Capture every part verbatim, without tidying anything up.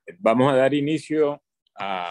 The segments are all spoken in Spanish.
Vamos a dar inicio a,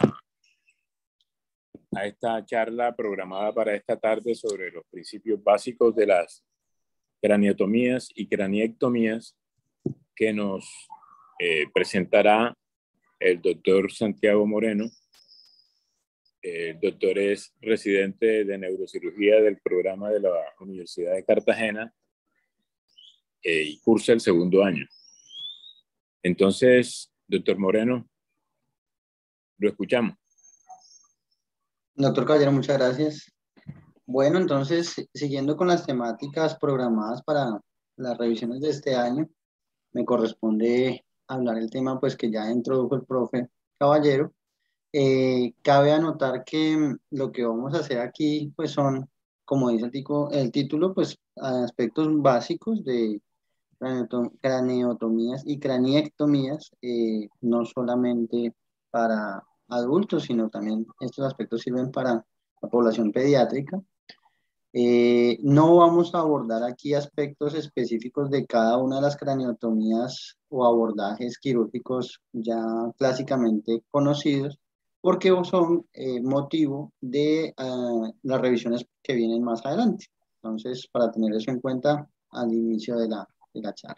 a esta charla programada para esta tarde sobre los principios básicos de las craniotomías y craniectomías que nos eh, presentará el doctor Santiago Moreno. El doctor es residente de neurocirugía del programa de la Universidad de Cartagena eh, y cursa el segundo año. Entonces, doctor Moreno, lo escuchamos. Doctor Caballero, muchas gracias. Bueno, entonces, siguiendo con las temáticas programadas para las revisiones de este año, me corresponde hablar el tema pues que ya introdujo el profe Caballero. Eh, cabe anotar que lo que vamos a hacer aquí pues son, como dice el, tico, el título, pues aspectos básicos de craneotomías y craniectomías, eh, no solamente para adultos, sino también estos aspectos sirven para la población pediátrica. Eh, no vamos a abordar aquí aspectos específicos de cada una de las craniotomías o abordajes quirúrgicos ya clásicamente conocidos, porque son eh, motivo de uh, las revisiones que vienen más adelante. Entonces, para tener eso en cuenta al inicio de la, de la charla.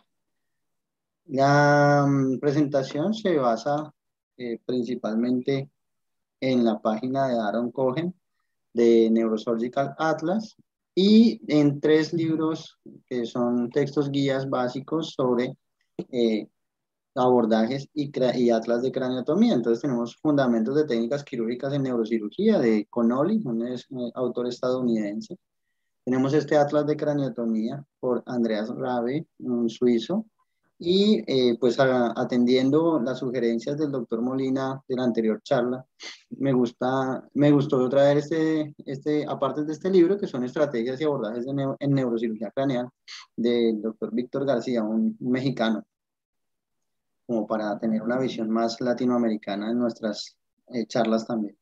La um, presentación se basa eh, principalmente en la página de Aaron Cohen de Neurosurgical Atlas y en tres libros que son textos guías básicos sobre eh, abordajes y, y atlas de craniotomía. Entonces tenemos Fundamentos de técnicas quirúrgicas en neurocirugía de Connolly, un es, un autor estadounidense. Tenemos este atlas de craniotomía por Andreas Rabe, un suizo. Y eh, pues a, atendiendo las sugerencias del doctor Molina de la anterior charla, me, gusta, me gustó traer este, este, aparte de este libro, que son estrategias y abordajes de neo, en neurocirugía craneal, del doctor Víctor García, un, un mexicano, como para tener una visión más latinoamericana en nuestras eh, charlas también.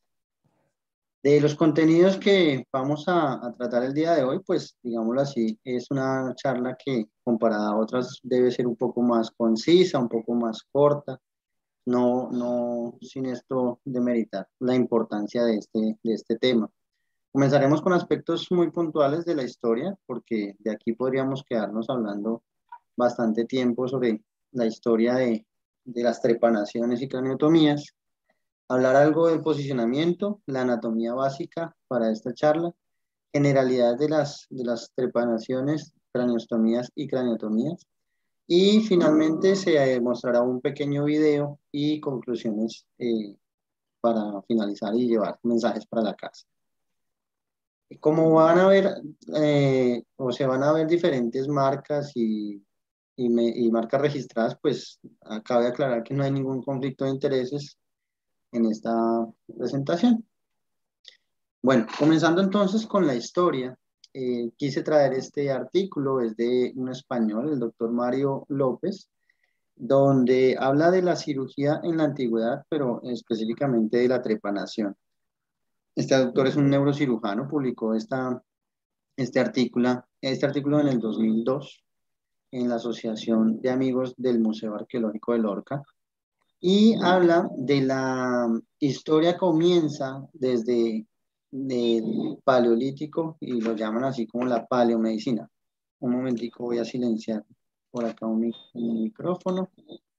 De los contenidos que vamos a, a tratar el día de hoy, pues digámoslo así, es una charla que comparada a otras debe ser un poco más concisa, un poco más corta, no, no sin esto demeritar la importancia de este, de este tema. Comenzaremos con aspectos muy puntuales de la historia, porque de aquí podríamos quedarnos hablando bastante tiempo sobre la historia de, de las trepanaciones y craniotomías. Hablar algo del posicionamiento, la anatomía básica para esta charla, generalidades de las, de las trepanaciones, craniostomías y craniotomías, y finalmente se mostrará un pequeño video y conclusiones eh, para finalizar y llevar mensajes para la casa. Como van a ver, eh, o se van a ver diferentes marcas y, y, me, y marcas registradas, pues cabe aclarar que no hay ningún conflicto de intereses en esta presentación. Bueno, comenzando entonces con la historia, eh, quise traer este artículo, es de un español, el doctor Mario López, donde habla de la cirugía en la antigüedad, pero específicamente de la trepanación. Este doctor es un neurocirujano, publicó esta, este, artículo, este artículo en el dos mil dos en la Asociación de Amigos del Museo Arqueológico de Lorca, y habla de la historia, comienza desde el paleolítico y lo llaman así como la paleomedicina. Un momentico, voy a silenciar por acá un, un micrófono.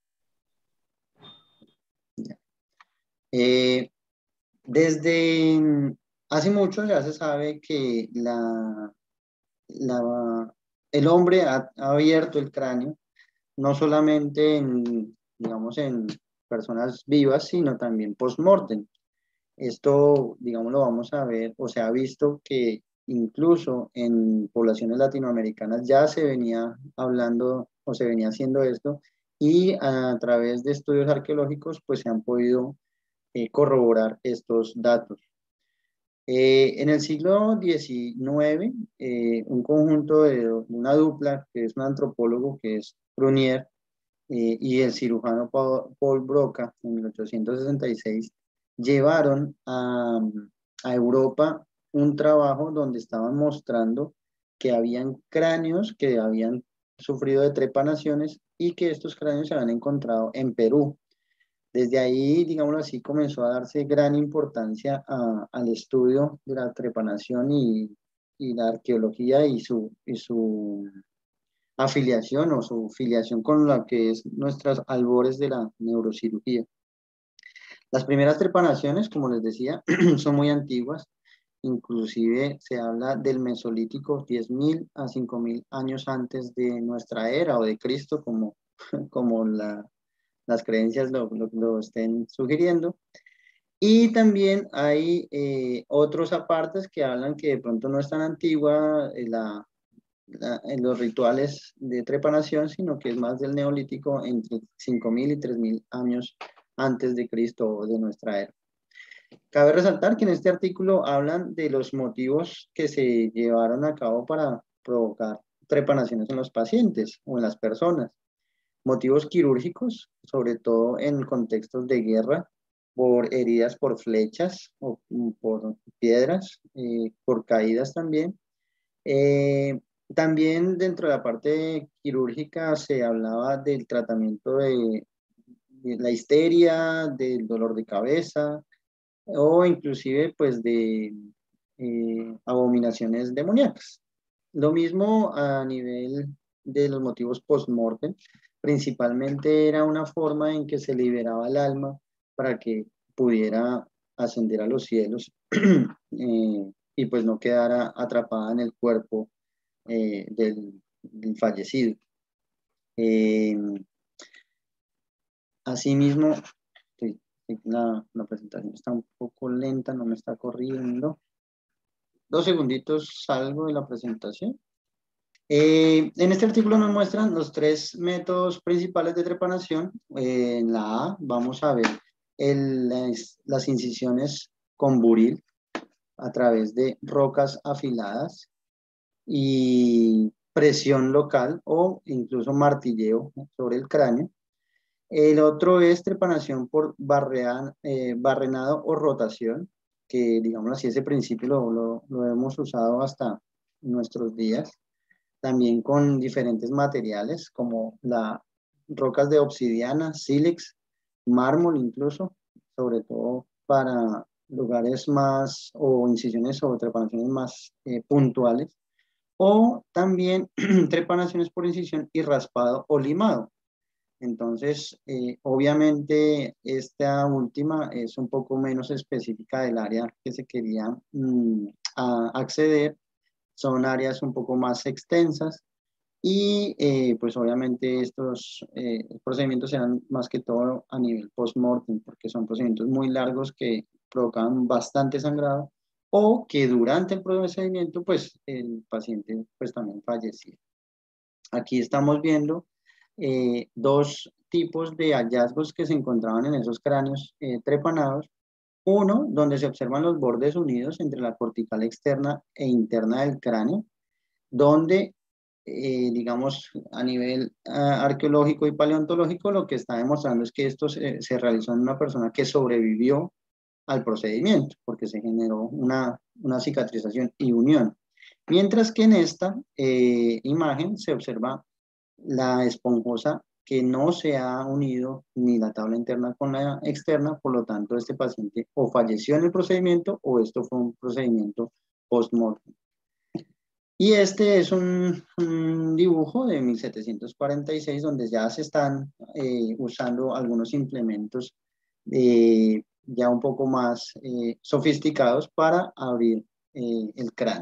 Eh, desde hace mucho ya se sabe que la, la, el hombre ha, ha abierto el cráneo, no solamente en, digamos, en personas vivas, sino también post-mortem. Esto, digamos, lo vamos a ver, o se ha visto que incluso en poblaciones latinoamericanas ya se venía hablando o se venía haciendo esto, y a través de estudios arqueológicos pues se han podido eh, corroborar estos datos. Eh, en el siglo diecinueve, eh, un conjunto de una dupla, que es un antropólogo que es Prunier, eh, y el cirujano Paul, Paul Broca, en mil ochocientos sesenta y seis, llevaron a, a Europa un trabajo donde estaban mostrando que habían cráneos que habían sufrido de trepanaciones y que estos cráneos se habían encontrado en Perú. Desde ahí, digámoslo así, comenzó a darse gran importancia a, al estudio de la trepanación y, y la arqueología y su, y su afiliación o su filiación con la que es nuestras albores de la neurocirugía. Las primeras trepanaciones, como les decía, son muy antiguas. Inclusive se habla del Mesolítico diez mil a cinco mil años antes de nuestra era o de Cristo, como, como la, las creencias lo, lo, lo estén sugiriendo. Y también hay eh, otros apartes que hablan que de pronto no es tan antigua eh, la, la, en los rituales de trepanación, sino que es más del Neolítico entre cinco mil y tres mil años antes de Cristo o de nuestra era. Cabe resaltar que en este artículo hablan de los motivos que se llevaron a cabo para provocar trepanaciones en los pacientes o en las personas. Motivos quirúrgicos, sobre todo en contextos de guerra, por heridas por flechas o por piedras, eh, por caídas también. Eh, también dentro de la parte quirúrgica se hablaba del tratamiento de, de la histeria, del dolor de cabeza, o inclusive pues de eh, abominaciones demoníacas. Lo mismo a nivel de los motivos post-mortem, principalmente era una forma en que se liberaba el alma para que pudiera ascender a los cielos eh, y pues no quedara atrapada en el cuerpo eh, del, del, fallecido. Eh, asimismo, La, la presentación está un poco lenta, no me está corriendo. Dos segunditos salgo de la presentación. Eh, en este artículo nos muestran los tres métodos principales de trepanación. Eh, en la A vamos a ver el, las, las incisiones con buril a través de rocas afiladas y presión local o incluso martilleo sobre el cráneo. El otro es trepanación por barrean, eh, barrenado o rotación, que digamos así, ese principio lo, lo, lo hemos usado hasta nuestros días. También con diferentes materiales como las rocas de obsidiana, sílex, mármol incluso, sobre todo para lugares más o incisiones o trepanaciones más eh, puntuales. O también trepanaciones por incisión y raspado o limado. Entonces, eh, obviamente, esta última es un poco menos específica del área que se quería mm, a acceder. Son áreas un poco más extensas y, eh, pues, obviamente, estos eh, procedimientos serán más que todo a nivel post-mortem, porque son procedimientos muy largos que provocan bastante sangrado o que durante el procedimiento, pues, el paciente, pues, también fallecía. Aquí estamos viendo Eh, dos tipos de hallazgos que se encontraban en esos cráneos eh, trepanados. Uno, donde se observan los bordes unidos entre la cortical externa e interna del cráneo, donde, eh, digamos, a nivel uh, arqueológico y paleontológico, lo que está demostrando es que esto se, se realizó en una persona que sobrevivió al procedimiento, porque se generó una, una cicatrización y unión. Mientras que en esta eh, imagen se observa la esponjosa que no se ha unido ni la tabla interna con la externa, por lo tanto este paciente o falleció en el procedimiento o esto fue un procedimiento post-mortem. Y este es un, un dibujo de mil setecientos cuarenta y seis donde ya se están eh, usando algunos implementos eh, ya un poco más eh, sofisticados para abrir eh, el cráneo.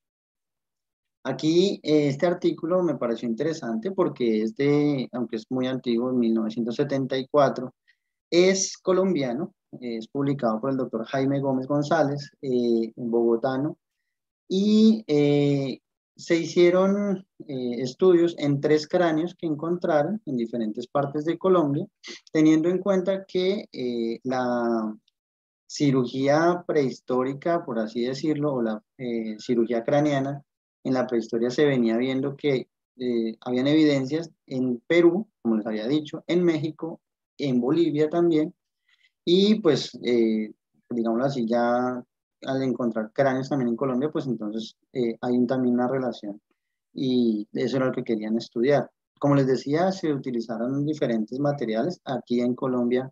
Aquí eh, este artículo me pareció interesante porque es de, aunque es muy antiguo, en mil novecientos setenta y cuatro, es colombiano, es publicado por el doctor Jaime Gómez González, eh, bogotano, y eh, se hicieron eh, estudios en tres cráneos que encontraron en diferentes partes de Colombia, teniendo en cuenta que eh, la cirugía prehistórica, por así decirlo, o la eh, cirugía craneana, en la prehistoria se venía viendo que eh, habían evidencias en Perú, como les había dicho, en México, en Bolivia también, y pues, eh, digámoslo así, ya al encontrar cráneos también en Colombia, pues entonces eh, hay un, también una relación, y eso era lo que querían estudiar. Como les decía, se utilizaron diferentes materiales. Aquí en Colombia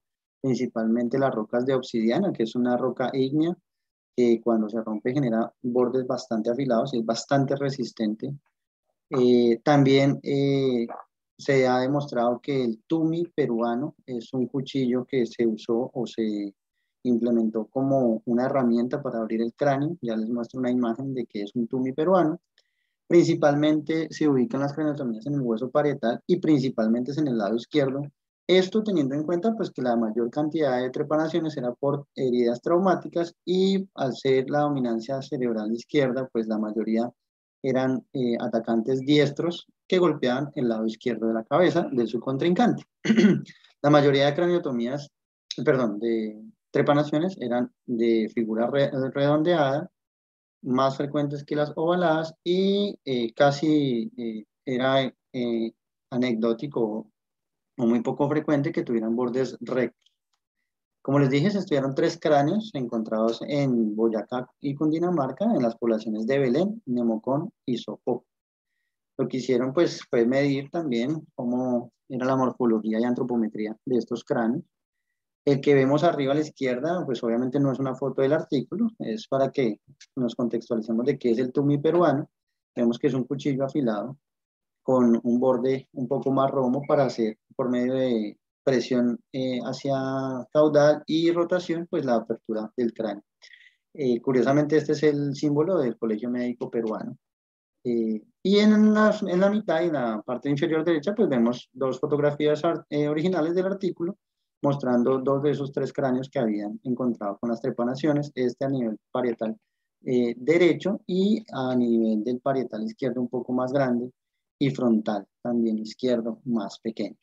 principalmente las rocas de obsidiana, que es una roca ígnea que cuando se rompe genera bordes bastante afilados y es bastante resistente. Eh, también eh, se ha demostrado que el tumi peruano es un cuchillo que se usó o se implementó como una herramienta para abrir el cráneo. Ya les muestro una imagen de que es un tumi peruano. Principalmente se ubican las craniotomías en el hueso parietal y principalmente es en el lado izquierdo. Esto teniendo en cuenta pues que la mayor cantidad de trepanaciones era por heridas traumáticas y al ser la dominancia cerebral izquierda, pues la mayoría eran eh, atacantes diestros que golpeaban el lado izquierdo de la cabeza de su contrincante. La mayoría de craniotomías, perdón, de trepanaciones eran de figura re redondeada, más frecuentes que las ovaladas y eh, casi eh, era eh, anecdótico o muy poco frecuente que tuvieran bordes rectos. Como les dije, se estudiaron tres cráneos encontrados en Boyacá y Cundinamarca, en las poblaciones de Belén, Nemocón y Sopó. Lo que hicieron pues fue medir también cómo era la morfología y antropometría de estos cráneos. El que vemos arriba a la izquierda, pues obviamente no es una foto del artículo, es para que nos contextualicemos de qué es el tumi peruano. Vemos que es un cuchillo afilado con un borde un poco más romo para hacer por medio de presión eh, hacia caudal y rotación, pues la apertura del cráneo. Eh, curiosamente este es el símbolo del Colegio Médico Peruano. Eh, y en la, en la mitad y en la parte inferior derecha, pues vemos dos fotografías eh, originales del artículo, mostrando dos de esos tres cráneos que habían encontrado con las trepanaciones, este a nivel parietal eh, derecho y a nivel del parietal izquierdo un poco más grande y frontal también izquierdo más pequeño.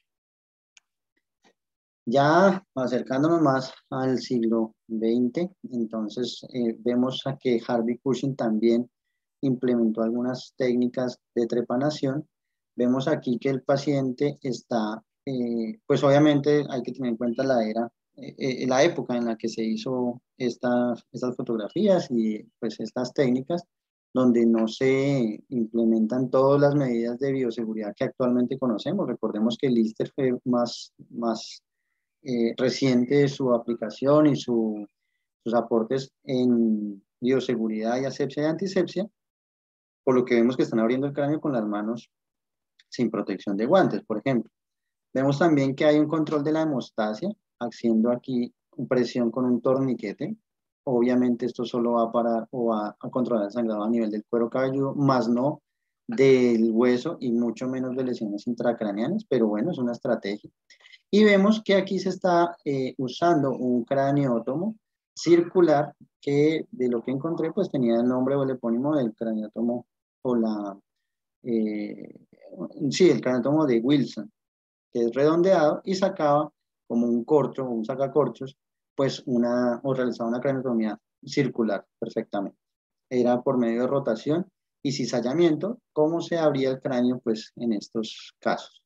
Ya acercándonos más al siglo veinte, entonces eh, vemos a que Harvey Cushing también implementó algunas técnicas de trepanación. Vemos aquí que el paciente está, eh, pues obviamente hay que tener en cuenta la era, eh, eh, la época en la que se hizo estas, estas fotografías y pues estas técnicas, donde no se implementan todas las medidas de bioseguridad que actualmente conocemos. Recordemos que el Lister fue más, más eh, reciente su aplicación y su, sus aportes en bioseguridad y asepsia y antisepsia, por lo que vemos que están abriendo el cráneo con las manos sin protección de guantes, por ejemplo. Vemos también que hay un control de la hemostasia, haciendo aquí presión con un torniquete. Obviamente esto solo va a parar o va a controlar el sangrado a nivel del cuero cabelludo, más no del hueso y mucho menos de lesiones intracraneales, pero bueno, es una estrategia. Y vemos que aquí se está eh, usando un craneótomo circular que de lo que encontré pues tenía el nombre o el epónimo del craneótomo o la, eh, sí, el craneótomo de Wilson, que es redondeado y sacaba como un corcho o un sacacorchos, pues una, o realizaba una craneotomía circular perfectamente. Era por medio de rotación y cizallamiento, cómo se abría el cráneo pues en estos casos.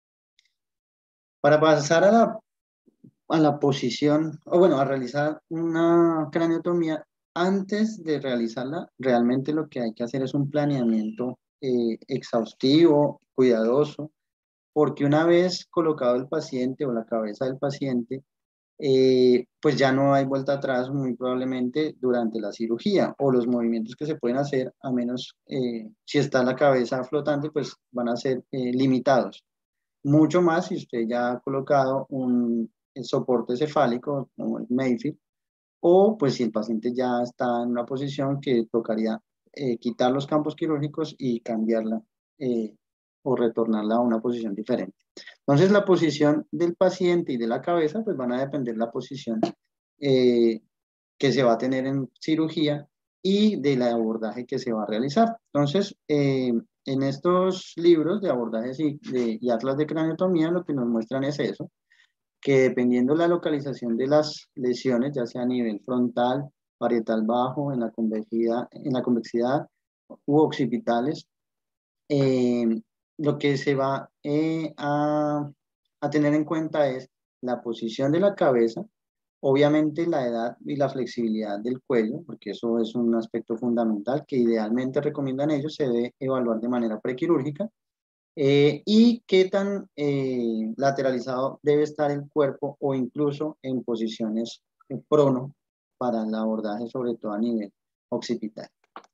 Para pasar a la, a la posición, o bueno, a realizar una craniotomía, antes de realizarla, realmente lo que hay que hacer es un planeamiento eh, exhaustivo, cuidadoso, porque una vez colocado el paciente o la cabeza del paciente, eh, pues ya no hay vuelta atrás muy probablemente durante la cirugía o los movimientos que se pueden hacer, a menos eh, si está la cabeza flotante, pues van a ser eh, limitados. Mucho más si usted ya ha colocado un soporte cefálico como el Mayfield, o pues si el paciente ya está en una posición que tocaría eh, quitar los campos quirúrgicos y cambiarla eh, o retornarla a una posición diferente. Entonces la posición del paciente y de la cabeza pues van a depender de la posición eh, que se va a tener en cirugía y del abordaje que se va a realizar. Entonces, eh, en estos libros de abordajes y, de, y atlas de craniotomía lo que nos muestran es eso, que dependiendo la localización de las lesiones, ya sea a nivel frontal, parietal bajo, en la convexidad, en la convexidad u occipitales, eh, lo que se va eh, a, a tener en cuenta es la posición de la cabeza, obviamente la edad y la flexibilidad del cuello, porque eso es un aspecto fundamental que idealmente recomiendan ellos, se debe evaluar de manera prequirúrgica. Eh, y qué tan eh, lateralizado debe estar el cuerpo o incluso en posiciones prono para el abordaje, sobre todo a nivel occipital.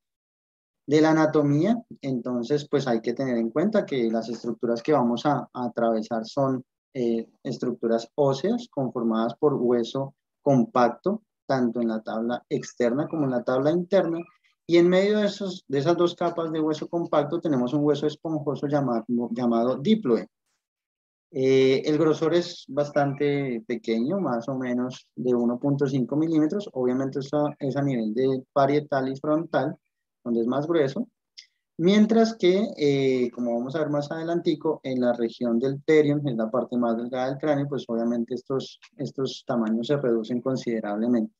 De la anatomía, entonces, pues hay que tener en cuenta que las estructuras que vamos a, a atravesar son eh, estructuras óseas conformadas por hueso compacto, tanto en la tabla externa como en la tabla interna, y en medio de, esos, de esas dos capas de hueso compacto tenemos un hueso esponjoso llamado, llamado díploe. Eh, el grosor es bastante pequeño, más o menos de uno punto cinco milímetros. Obviamente eso es a nivel de parietal y frontal, donde es más grueso. Mientras que, eh, como vamos a ver más adelantico, en la región del terion, en la parte más delgada del cráneo, pues obviamente estos, estos tamaños se reducen considerablemente.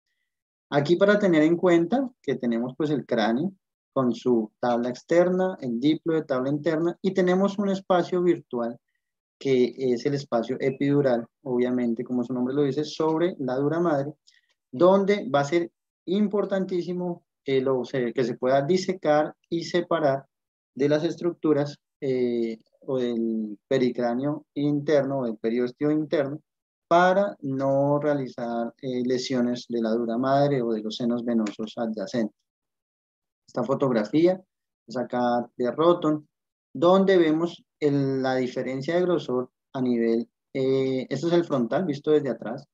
Aquí para tener en cuenta que tenemos pues el cráneo con su tabla externa, el diplo de tabla interna, y tenemos un espacio virtual que es el espacio epidural, obviamente, como su nombre lo dice, sobre la dura madre, donde va a ser importantísimo que, lo, que se pueda disecar y separar de las estructuras eh, o del pericráneo interno o del periósteo interno para no realizar eh, lesiones de la dura madre o de los senos venosos adyacentes. Esta fotografía es acá de Roton, donde vemos el, la diferencia de grosor a nivel, eh, esto es el frontal visto desde atrás,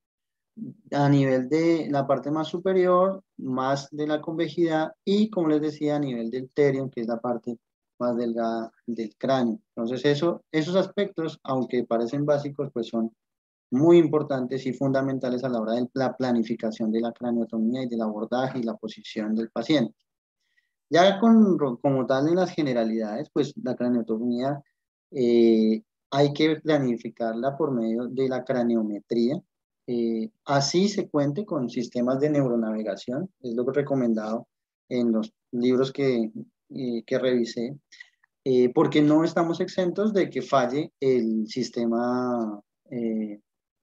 a nivel de la parte más superior, más de la convejidad y, como les decía, a nivel del terion, que es la parte más delgada del cráneo. Entonces, eso, esos aspectos, aunque parecen básicos, pues son muy importantes y fundamentales a la hora de la planificación de la craniotomía y del abordaje y la posición del paciente. Ya con, como tal en las generalidades, pues la craniotomía eh, hay que planificarla por medio de la craniometría. Eh, así se cuente con sistemas de neuronavegación, es lo que he recomendado en los libros que, eh, que revisé, eh, porque no estamos exentos de que falle el sistema eh,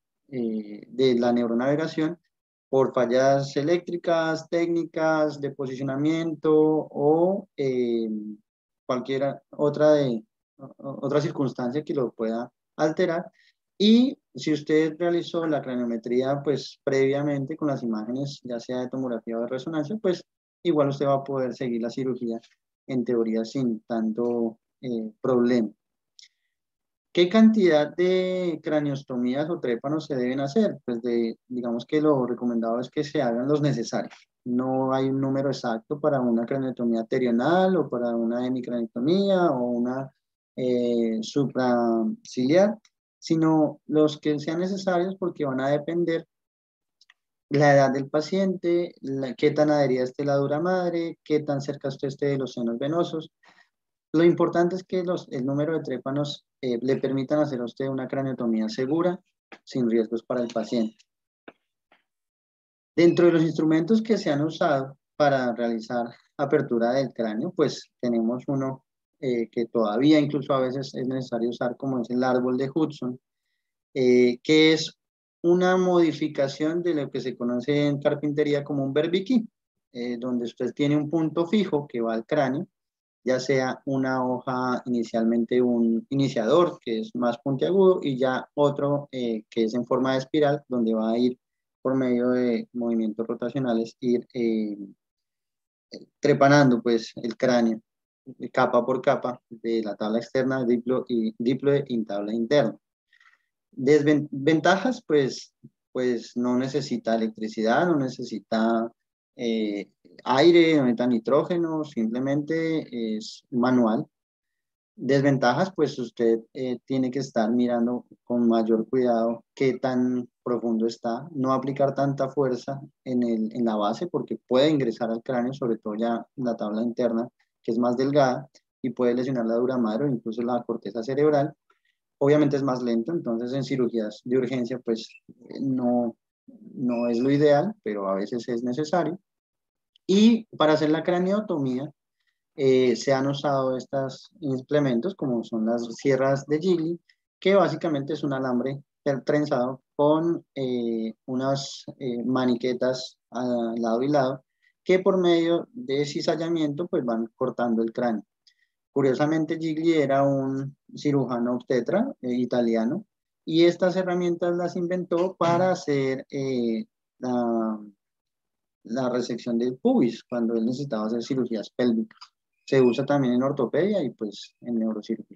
eh, de la neuronavegación por fallas eléctricas, técnicas de posicionamiento o eh, cualquier otra, de, otra circunstancia que lo pueda alterar. Y si usted realizó la craniometría pues previamente con las imágenes, ya sea de tomografía o de resonancia, pues igual usted va a poder seguir la cirugía en teoría sin tanto eh, problema. ¿Qué cantidad de craniostomías o trépanos se deben hacer? Pues de, digamos que lo recomendado es que se hagan los necesarios. No hay un número exacto para una craniotomía terional o para una hemicraniotomía o una eh, supraciliar, sino los que sean necesarios porque van a depender la edad del paciente, la, qué tan adherida esté la dura madre, qué tan cerca usted esté de los senos venosos. Lo importante es que los, el número de trépanos eh, le permitan hacer a usted una craniotomía segura, sin riesgos para el paciente. Dentro de los instrumentos que se han usado para realizar apertura del cráneo, pues tenemos uno eh, que todavía incluso a veces es necesario usar, como es el árbol de Hudson, eh, que es una modificación de lo que se conoce en carpintería como un berbiquí, eh, donde usted tiene un punto fijo que va al cráneo, ya sea una hoja inicialmente un iniciador que es más puntiagudo y ya otro eh, que es en forma de espiral donde va a ir por medio de movimientos rotacionales ir eh, trepanando pues el cráneo capa por capa de la tabla externa diplo y diploe y tabla interna. Desventajas pues, pues no necesita electricidad, no necesita eh, aire, no necesita nitrógeno, simplemente es manual. Desventajas, pues usted eh, tiene que estar mirando con mayor cuidado qué tan profundo está, no aplicar tanta fuerza en, el, en la base porque puede ingresar al cráneo, sobre todo ya la tabla interna, que es más delgada y puede lesionar la dura madre o incluso la corteza cerebral. Obviamente es más lento, entonces en cirugías de urgencia pues no, no es lo ideal, pero a veces es necesario. Y para hacer la craniotomía, eh, se han usado estos implementos como son las sierras de Gigli, que básicamente es un alambre trenzado con eh, unas eh, maniquetas a lado y lado que por medio de cizallamiento pues van cortando el cráneo. Curiosamente, Gigli era un cirujano obstetra eh, italiano y estas herramientas las inventó para hacer eh, la, la resección del pubis cuando él necesitaba hacer cirugías pélvicas. Se usa también en ortopedia y pues en neurocirugía.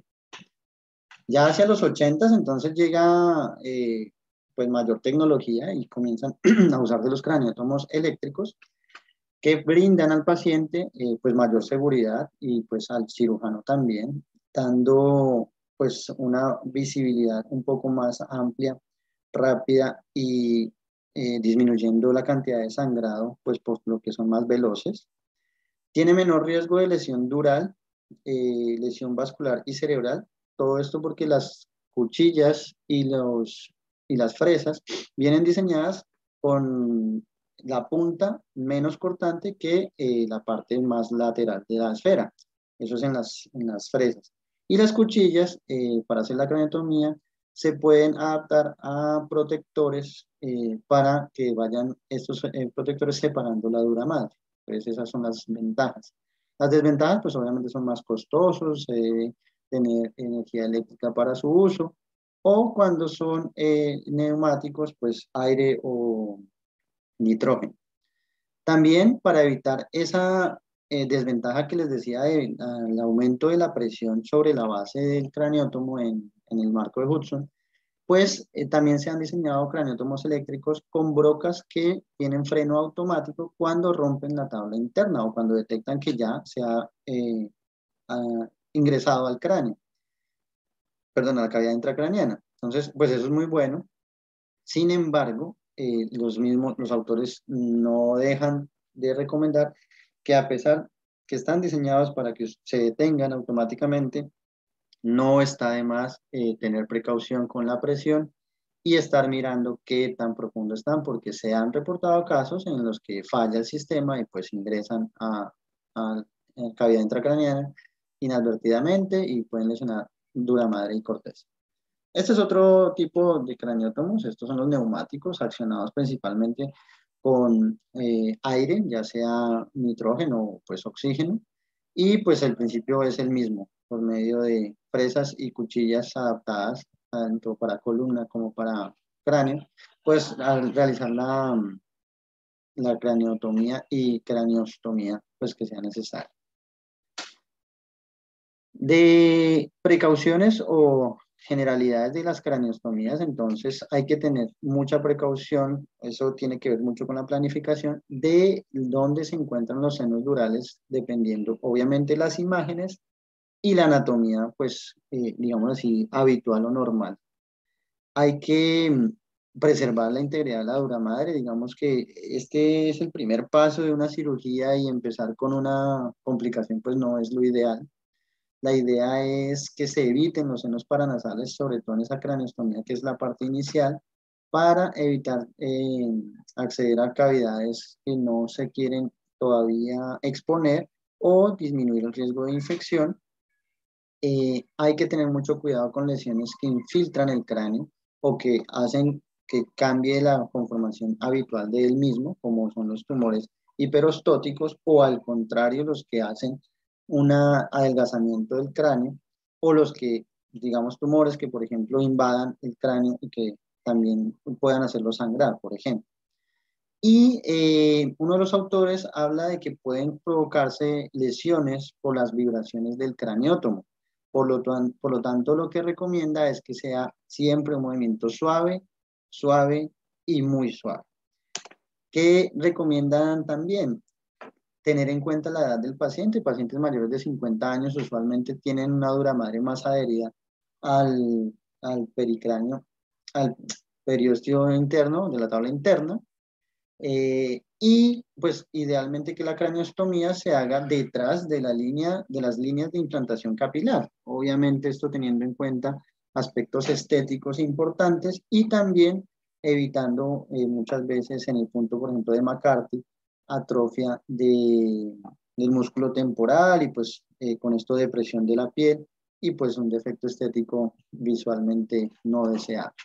Ya hacia los ochentas entonces llega eh, pues mayor tecnología y comienzan a usar de los craneótomos eléctricos que brindan al paciente eh, pues mayor seguridad y pues al cirujano también, dando pues una visibilidad un poco más amplia, rápida y eh, disminuyendo la cantidad de sangrado, pues por lo que son más veloces. Tiene menor riesgo de lesión dural, eh, lesión vascular y cerebral. Todo esto porque las cuchillas y, los, y las fresas vienen diseñadas con la punta menos cortante que eh, la parte más lateral de la esfera. Eso es en las, en las fresas. Y las cuchillas, eh, para hacer la craniotomía, se pueden adaptar a protectores eh, para que vayan estos eh, protectores separando la dura madre. Entonces esas son las ventajas. Las desventajas, pues obviamente son más costosos, se debe tener energía eléctrica para su uso, o cuando son eh, neumáticos, pues aire o nitrógeno. También para evitar esa eh, desventaja que les decía del de, aumento de la presión sobre la base del craneótomo en, en el marco de Hudson, pues eh, también se han diseñado craneótomos eléctricos con brocas que tienen freno automático cuando rompen la tabla interna o cuando detectan que ya se ha, eh, ha ingresado al cráneo, perdón, a la cavidad intracraniana. Entonces, pues eso es muy bueno. Sin embargo, eh, los mismos, los autores no dejan de recomendar que a pesar que están diseñados para que se detengan automáticamente, no está de más eh, tener precaución con la presión y estar mirando qué tan profundo están, porque se han reportado casos en los que falla el sistema y pues ingresan a, a, a cavidad intracraniana inadvertidamente y pueden lesionar dura madre y corteza. Este es otro tipo de craneótomos, estos son los neumáticos accionados principalmente con eh, aire, ya sea nitrógeno o pues oxígeno, y pues el principio es el mismo, por medio de presas y cuchillas adaptadas tanto para columna como para cráneo, pues al realizar la, la craneotomía y craneostomía, pues que sea necesario. De precauciones o generalidades de las craneostomías, entonces hay que tener mucha precaución, eso tiene que ver mucho con la planificación de dónde se encuentran los senos durales, dependiendo obviamente las imágenes y la anatomía, pues eh, digamos así, habitual o normal. Hay que mm, preservar la integridad de la dura madre, digamos que este es el primer paso de una cirugía y empezar con una complicación pues no es lo ideal. La idea es que se eviten los senos paranasales, sobre todo en esa craneostomía, que es la parte inicial, para evitar eh, acceder a cavidades que no se quieren todavía exponer o disminuir el riesgo de infección. Eh, hay que tener mucho cuidado con lesiones que infiltran el cráneo o que hacen que cambie la conformación habitual de él mismo, como son los tumores hiperostóticos, o al contrario, los que hacen un adelgazamiento del cráneo, o los que, digamos, tumores que, por ejemplo, invadan el cráneo y que también puedan hacerlo sangrar, por ejemplo. Y eh, uno de los autores habla de que pueden provocarse lesiones por las vibraciones del craneótomo. Por lo, por lo tanto, lo que recomienda es que sea siempre un movimiento suave, suave y muy suave. ¿Qué recomiendan también? Tener en cuenta la edad del paciente. Pacientes mayores de cincuenta años usualmente tienen una dura madre más adherida al, al pericráneo, al periósteo interno, de la tabla interna. Eh, y pues idealmente que la craneostomía se haga detrás de la línea, de las líneas de implantación capilar. Obviamente esto teniendo en cuenta aspectos estéticos importantes y también evitando eh, muchas veces en el punto, por ejemplo, de McCarthy, atrofia de, del músculo temporal y pues eh, con esto depresión de la piel y pues un defecto estético visualmente no deseado.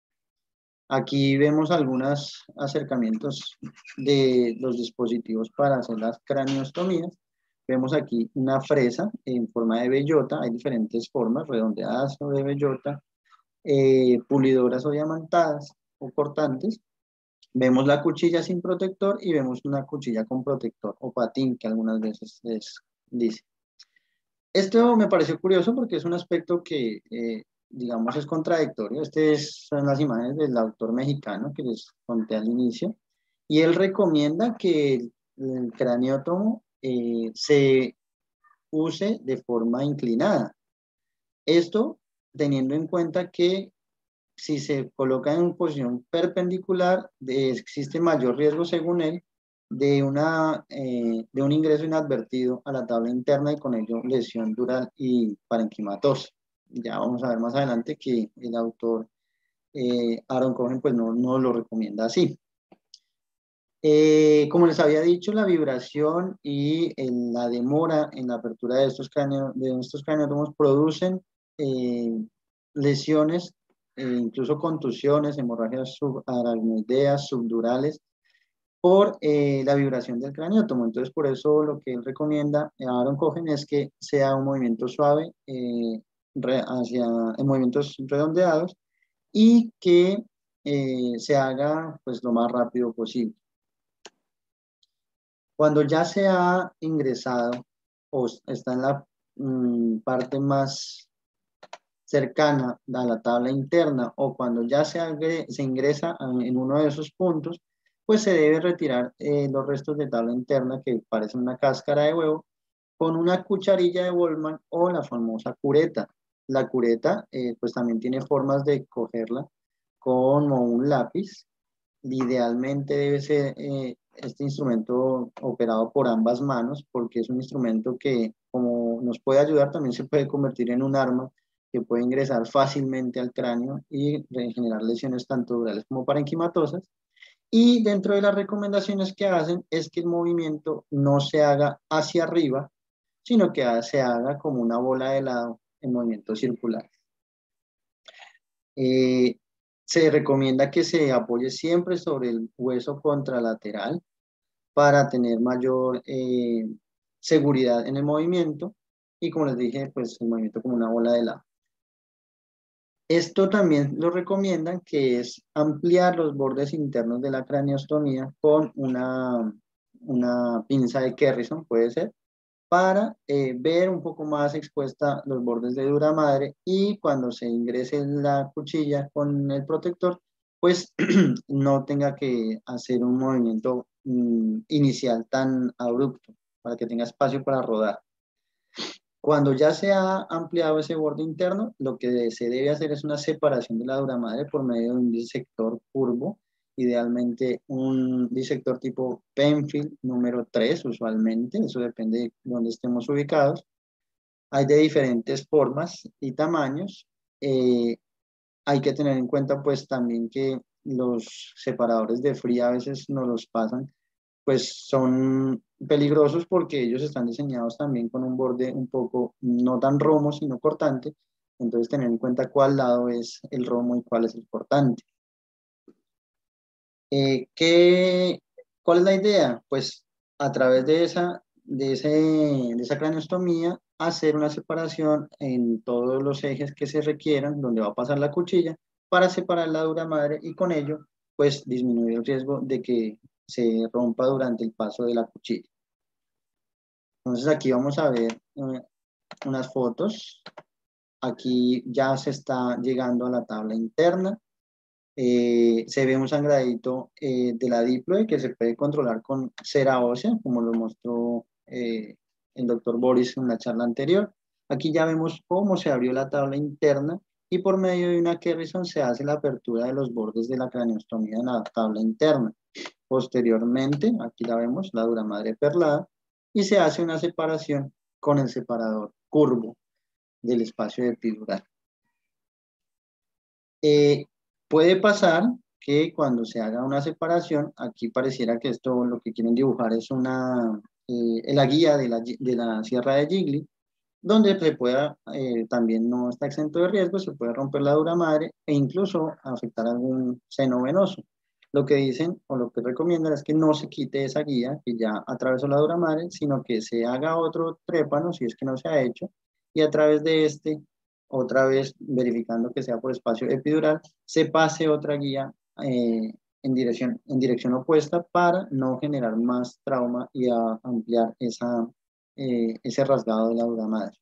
Aquí vemos algunos acercamientos de los dispositivos para hacer las craneostomías. Vemos aquí una fresa en forma de bellota, hay diferentes formas, redondeadas o de bellota, eh, pulidoras o diamantadas o cortantes. Vemos la cuchilla sin protector y vemos una cuchilla con protector o patín, que algunas veces les dice. Esto me pareció curioso porque es un aspecto que, eh, digamos, es contradictorio. Estas son las imágenes del autor mexicano que les conté al inicio. Y él recomienda que el, el craniótomo eh, se use de forma inclinada. Esto teniendo en cuenta que si se coloca en posición perpendicular, de, existe mayor riesgo, según él, de, una, eh, de un ingreso inadvertido a la tabla interna y con ello lesión dural y parenquimatosa. Ya vamos a ver más adelante que el autor eh, Aaron Cohen pues no, no lo recomienda así. Eh, como les había dicho, la vibración y el, la demora en la apertura de estos, cráneo, de estos craneótomos producen eh, lesiones, eh, incluso contusiones, hemorragias subaracnoideas, subdurales, por eh, la vibración del craneótomo. Entonces, por eso lo que él recomienda a Aaron Cohen es que sea un movimiento suave eh, re, hacia en movimientos redondeados y que eh, se haga pues lo más rápido posible. Cuando ya se ha ingresado o está en la mm, parte más cercana a la tabla interna o cuando ya se, agre, se ingresa en uno de esos puntos, pues se debe retirar eh, los restos de tabla interna que parecen una cáscara de huevo con una cucharilla de Bollman o la famosa cureta. La cureta eh, pues también tiene formas de cogerla como un lápiz. Idealmente debe ser eh, este instrumento operado por ambas manos porque es un instrumento que como nos puede ayudar también se puede convertir en un arma que puede ingresar fácilmente al cráneo y generar lesiones tanto durales como parenquimatosas. Y dentro de las recomendaciones que hacen es que el movimiento no se haga hacia arriba, sino que se haga como una bola de helado en movimiento circular. Eh, se recomienda que se apoye siempre sobre el hueso contralateral para tener mayor eh, seguridad en el movimiento y como les dije, pues el movimiento como una bola de helado. Esto también lo recomiendan, que es ampliar los bordes internos de la craneostomía con una, una pinza de Kerrison, puede ser, para eh, ver un poco más expuesta los bordes de dura madre y cuando se ingrese la cuchilla con el protector, pues no tenga que hacer un movimiento mm, inicial tan abrupto, para que tenga espacio para rodar. Cuando ya se ha ampliado ese borde interno, lo que se debe hacer es una separación de la dura madre por medio de un disector curvo, idealmente un disector tipo Penfield número tres, usualmente, eso depende de dónde estemos ubicados. Hay de diferentes formas y tamaños. Eh, hay que tener en cuenta pues también que los separadores de fría a veces nos los pasan, pues son peligrosos porque ellos están diseñados también con un borde un poco no tan romo, sino cortante. Entonces, tener en cuenta cuál lado es el romo y cuál es el cortante. Eh, ¿qué, ¿Cuál es la idea? Pues a través de esa, de ese, de esa craneostomía, hacer una separación en todos los ejes que se requieran, donde va a pasar la cuchilla, para separar la dura madre y con ello, pues disminuir el riesgo de que se rompa durante el paso de la cuchilla. Entonces aquí vamos a ver eh, unas fotos. Aquí ya se está llegando a la tabla interna. Eh, se ve un sangradito eh, de la diploide que se puede controlar con cera ósea, como lo mostró eh, el doctor Boris en la charla anterior. Aquí ya vemos cómo se abrió la tabla interna y por medio de una Kerrison se hace la apertura de los bordes de la craneostomía en la tabla interna. Posteriormente, aquí la vemos, la dura madre perlada, y se hace una separación con el separador curvo del espacio epidural. Eh, puede pasar que cuando se haga una separación, aquí pareciera que esto lo que quieren dibujar es una, eh, la guía de la, de la sierra de Gigli, donde se pueda, eh, también no está exento de riesgo, se puede romper la dura madre e incluso afectar algún seno venoso. lo que dicen o lo que recomiendan es que no se quite esa guía que ya atravesó la dura madre, sino que se haga otro trépano si es que no se ha hecho, y a través de este, otra vez verificando que sea por espacio epidural, se pase otra guía eh, en dirección, en dirección opuesta para no generar más trauma y a ampliar esa, eh, ese rasgado de la dura madre.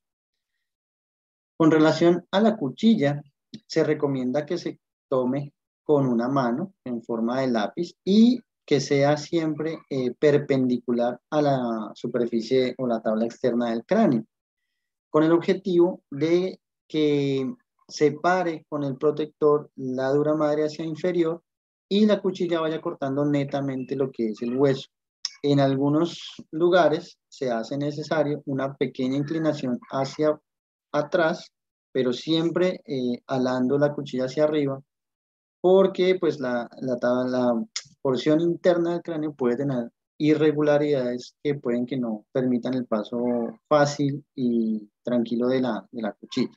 Con relación a la cuchilla, se recomienda que se tome con una mano en forma de lápiz y que sea siempre eh, perpendicular a la superficie o la tabla externa del cráneo, con el objetivo de que separe con el protector la dura madre hacia inferior y la cuchilla vaya cortando netamente lo que es el hueso. En algunos lugares se hace necesario una pequeña inclinación hacia atrás, pero siempre eh, alando la cuchilla hacia arriba, porque pues la, la, la porción interna del cráneo puede tener irregularidades que pueden que no permitan el paso fácil y tranquilo de la, de la cuchilla.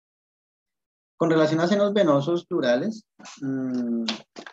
Con relación a senos venosos plurales, mmm,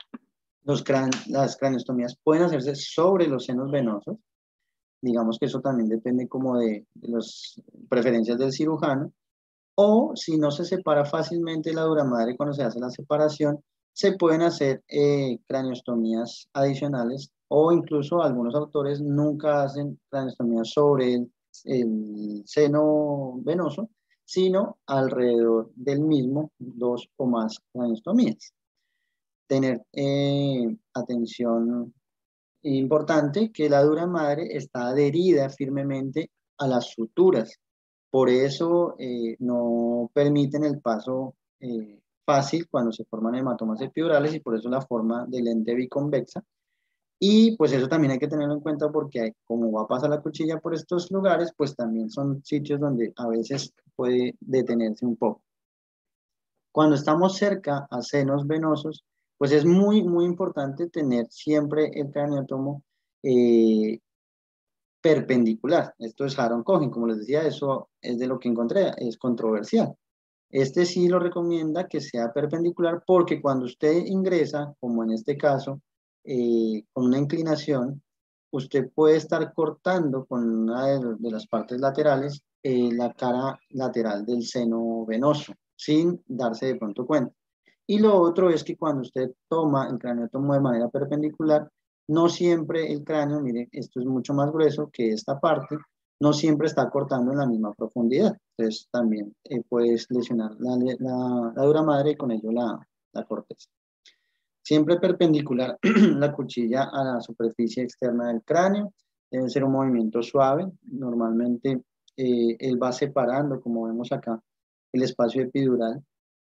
los crán las craniostomías pueden hacerse sobre los senos venosos. Digamos que eso también depende como de, de las preferencias del cirujano. O si no se separa fácilmente la dura madre cuando se hace la separación, se pueden hacer eh, craniostomías adicionales, o incluso algunos autores nunca hacen craniostomías sobre el, el seno venoso, sino alrededor del mismo, dos o más craniostomías. Tener eh, atención importante que la dura madre está adherida firmemente a las suturas. Por eso eh, no permiten el paso eh, fácil cuando se forman hematomas epidurales, y por eso la forma de lente biconvexa. Y pues eso también hay que tenerlo en cuenta porque hay, como va a pasar la cuchilla por estos lugares, pues también son sitios donde a veces puede detenerse un poco. Cuando estamos cerca a senos venosos, pues es muy, muy importante tener siempre el craneótomo eh, perpendicular. Esto es Aaron Cohen, como les decía, eso es de lo que encontré, es controversial. Este sí lo recomienda que sea perpendicular porque cuando usted ingresa, como en este caso, eh, con una inclinación, usted puede estar cortando con una de, de las partes laterales eh, la cara lateral del seno venoso, sin darse de pronto cuenta. Y lo otro es que cuando usted toma el craneótomo de manera perpendicular, no siempre el cráneo, mire, esto es mucho más grueso que esta parte, no siempre está cortando en la misma profundidad. Entonces también eh, puedes lesionar la, la, la dura madre y con ello la, la corteza. Siempre perpendicular la cuchilla a la superficie externa del cráneo. Debe ser un movimiento suave. Normalmente eh, él va separando, como vemos acá, el espacio epidural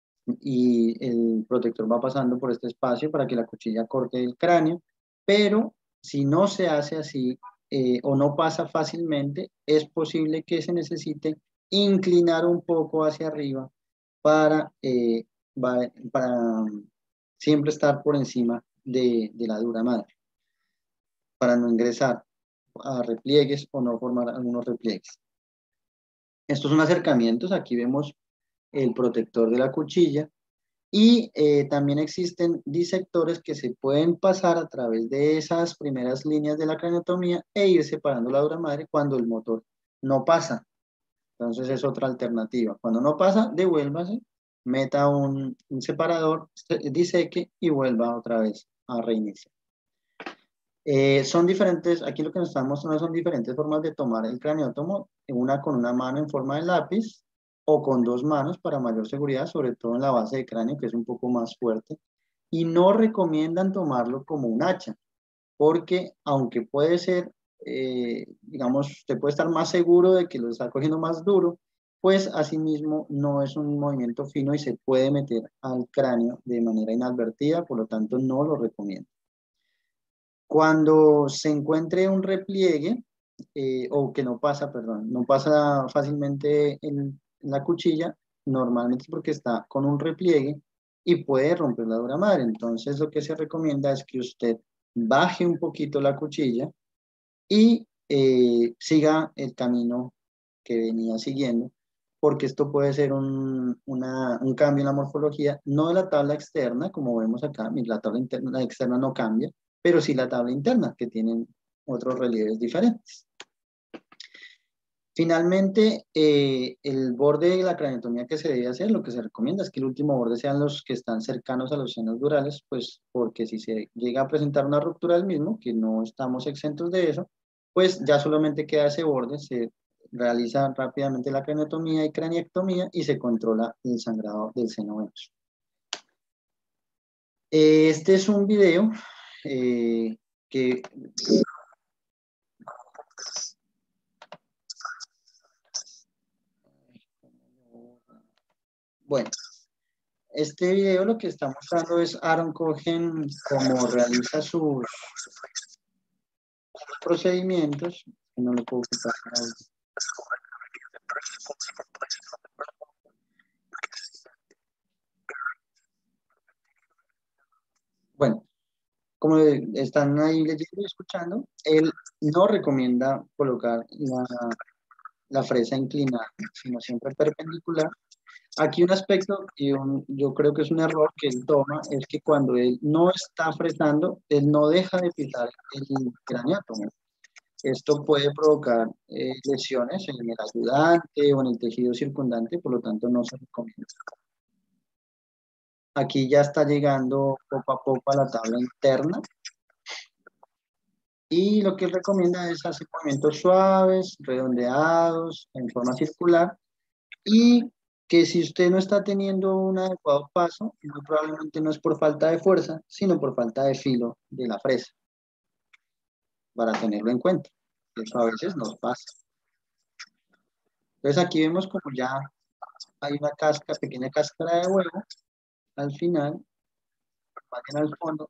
y el protector va pasando por este espacio para que la cuchilla corte el cráneo, pero si no se hace así eh, o no pasa fácilmente, es posible que se necesite inclinar un poco hacia arriba para, eh, para siempre estar por encima de, de la dura madre, para no ingresar a repliegues o no formar algunos repliegues. Estos son acercamientos, aquí vemos el protector de la cuchilla. Y eh, también existen disectores que se pueden pasar a través de esas primeras líneas de la craniotomía e ir separando la dura madre cuando el motor no pasa. Entonces es otra alternativa. Cuando no pasa, devuélvase, meta un, un separador, diseque y vuelva otra vez a reiniciar. Eh, son diferentes, aquí lo que nos están mostrando son diferentes formas de tomar el craneótomo, una con una mano en forma de lápiz, o con dos manos para mayor seguridad, sobre todo en la base de cráneo, que es un poco más fuerte. Y no recomiendan tomarlo como un hacha, porque aunque puede ser, eh, digamos, usted puede estar más seguro de que lo está cogiendo más duro, pues asimismo no es un movimiento fino y se puede meter al cráneo de manera inadvertida, por lo tanto no lo recomiendo. Cuando se encuentre un repliegue, eh, o que no pasa, perdón, no pasa fácilmente en la cuchilla, normalmente es porque está con un repliegue y puede romper la dura madre. Entonces lo que se recomienda es que usted baje un poquito la cuchilla y eh, siga el camino que venía siguiendo porque esto puede ser un, una, un cambio en la morfología, no de la tabla externa, como vemos acá, la tabla interna, la externa no cambia, pero sí la tabla interna, que tienen otros relieves diferentes. Finalmente, eh, el borde de la craneotomía que se debe hacer, lo que se recomienda es que el último borde sean los que están cercanos a los senos durales, pues porque si se llega a presentar una ruptura del mismo, que no estamos exentos de eso, pues ya solamente queda ese borde, se realiza rápidamente la craneotomía y craniectomía y se controla el sangrado del seno venoso. Este es un video eh, que... Bueno, este video lo que está mostrando es Aaron Cohen cómo realiza sus procedimientos. No lo puedo quitar. Bueno, como están ahí leyendo y escuchando, él no recomienda colocar la, la fresa inclinada, sino siempre perpendicular. Aquí un aspecto, y un, yo creo que es un error que él toma, es que cuando él no está fresando, él no deja de pisar el craneótomo. Esto puede provocar eh, lesiones en el ayudante o en el tejido circundante, por lo tanto no se recomienda. Aquí ya está llegando poco a poco a la tabla interna. Y lo que él recomienda es hacer movimientos suaves, redondeados, en forma circular, y que si usted no está teniendo un adecuado paso, muy probablemente no es por falta de fuerza, sino por falta de filo de la fresa, para tenerlo en cuenta. Eso a veces nos pasa. Entonces aquí vemos como ya hay una casca, pequeña cáscara de huevo, al final, vayan al fondo,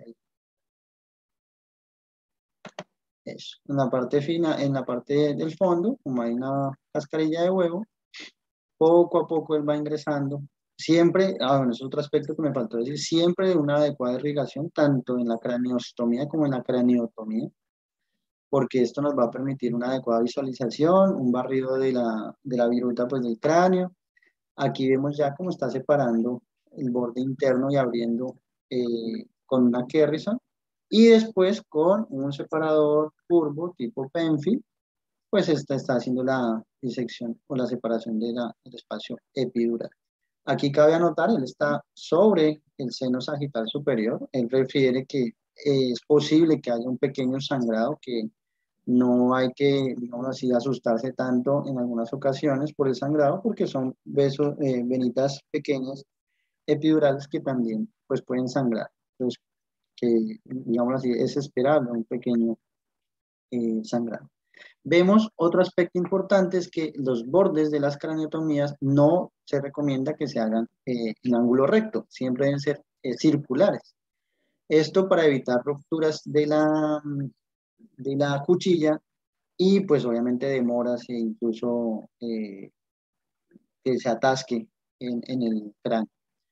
eso, en la parte fina, en la parte del fondo, como hay una cascarilla de huevo, poco a poco él va ingresando. Siempre, ah, bueno, es otro aspecto que me faltó decir, siempre de una adecuada irrigación, tanto en la craneostomía como en la craniotomía, porque esto nos va a permitir una adecuada visualización, un barrido de la, de la viruta pues, del cráneo. Aquí vemos ya cómo está separando el borde interno y abriendo eh, con una Kerrison, y después con un separador curvo tipo Penfield, pues esta está haciendo la disección o la separación de la, del espacio epidural. Aquí cabe anotar, él está sobre el seno sagital superior. Él refiere que es posible que haya un pequeño sangrado, que no hay que, digamos así, asustarse tanto en algunas ocasiones por el sangrado, porque son besos, eh, venitas pequeñas epidurales que también pues, pueden sangrar. Entonces, que, digamos así, es esperable un pequeño eh, sangrado. Vemos otro aspecto importante, es que los bordes de las craniotomías no se recomienda que se hagan eh, en ángulo recto, siempre deben ser eh, circulares. Esto para evitar rupturas de la, de la cuchilla y pues obviamente demoras e incluso eh, que se atasque en, en el cráneo.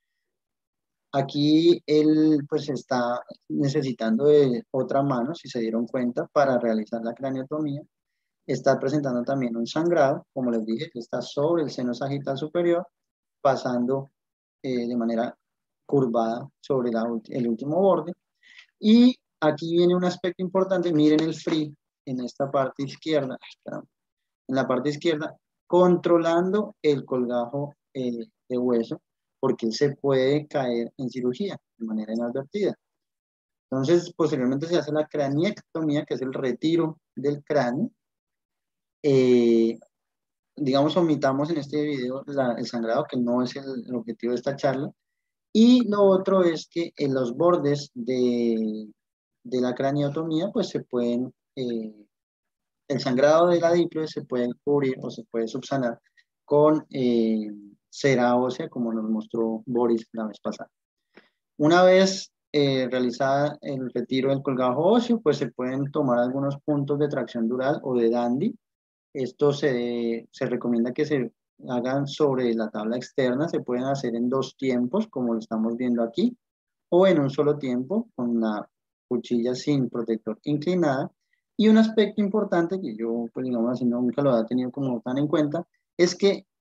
Aquí él pues está necesitando de otra mano, si se dieron cuenta, para realizar la craniotomía. Está presentando también un sangrado, como les dije, que está sobre el seno sagital superior, pasando eh, de manera curvada sobre la, el último borde. Y aquí viene un aspecto importante, miren el free en esta parte izquierda, en la parte izquierda, controlando el colgajo eh, de hueso, porque él se puede caer en cirugía de manera inadvertida. Entonces, posteriormente se hace la craniectomía, que es el retiro del cráneo. Eh, digamos, omitamos en este video la, el sangrado, que no es el, el objetivo de esta charla. Y lo otro es que en los bordes de, de la craniotomía, pues se pueden, eh, el sangrado de la díploide se puede cubrir o se puede subsanar con eh, cera ósea, como nos mostró Boris la vez pasada. Una vez eh, realizada el retiro del colgajo óseo, pues se pueden tomar algunos puntos de tracción dural o de Dandy. Esto se, se recomienda que se hagan sobre la tabla externa, se pueden hacer en dos tiempos, como lo estamos viendo aquí, o en un solo tiempo, con la cuchilla sin protector inclinada. Y un aspecto importante que yo, pues digamos así, nunca lo había tenido como tan en cuenta, es que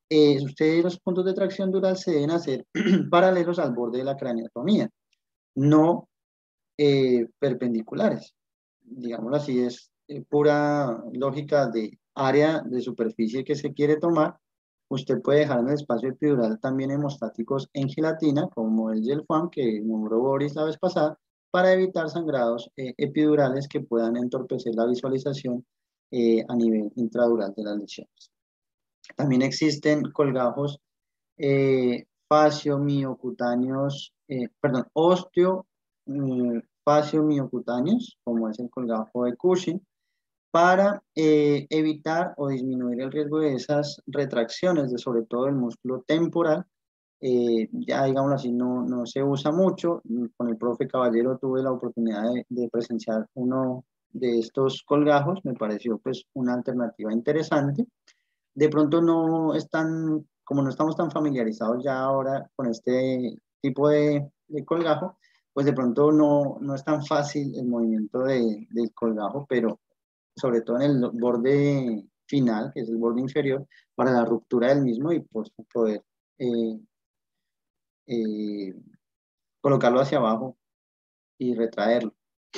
eh, ustedes los puntos de tracción dural se deben hacer paralelos al borde de la craneotomía, no eh, perpendiculares. Digámoslo así, es eh, pura lógica de área de superficie que se quiere tomar. Usted puede dejar en el espacio epidural también hemostáticos en gelatina, como el Gelfoam que nombró Boris la vez pasada, para evitar sangrados eh, epidurales que puedan entorpecer la visualización eh, a nivel intradural de las lesiones. También existen colgajos eh, facio-miocutáneos, eh, perdón, osteo, eh, facio-miocutáneos, como es el colgajo de Cushing, para eh, evitar o disminuir el riesgo de esas retracciones, de sobre todo el músculo temporal. Eh, ya digámoslo así, no, no se usa mucho. Con el profe Caballero tuve la oportunidad de, de presenciar uno de estos colgajos, me pareció pues una alternativa interesante. De pronto no están, como no estamos tan familiarizados ya ahora con este tipo de, de colgajo, pues de pronto no, no es tan fácil el movimiento de, del colgajo, pero sobre todo en el borde final, que es el borde inferior, para la ruptura del mismo y pues, poder eh, eh, colocarlo hacia abajo y retraerlo.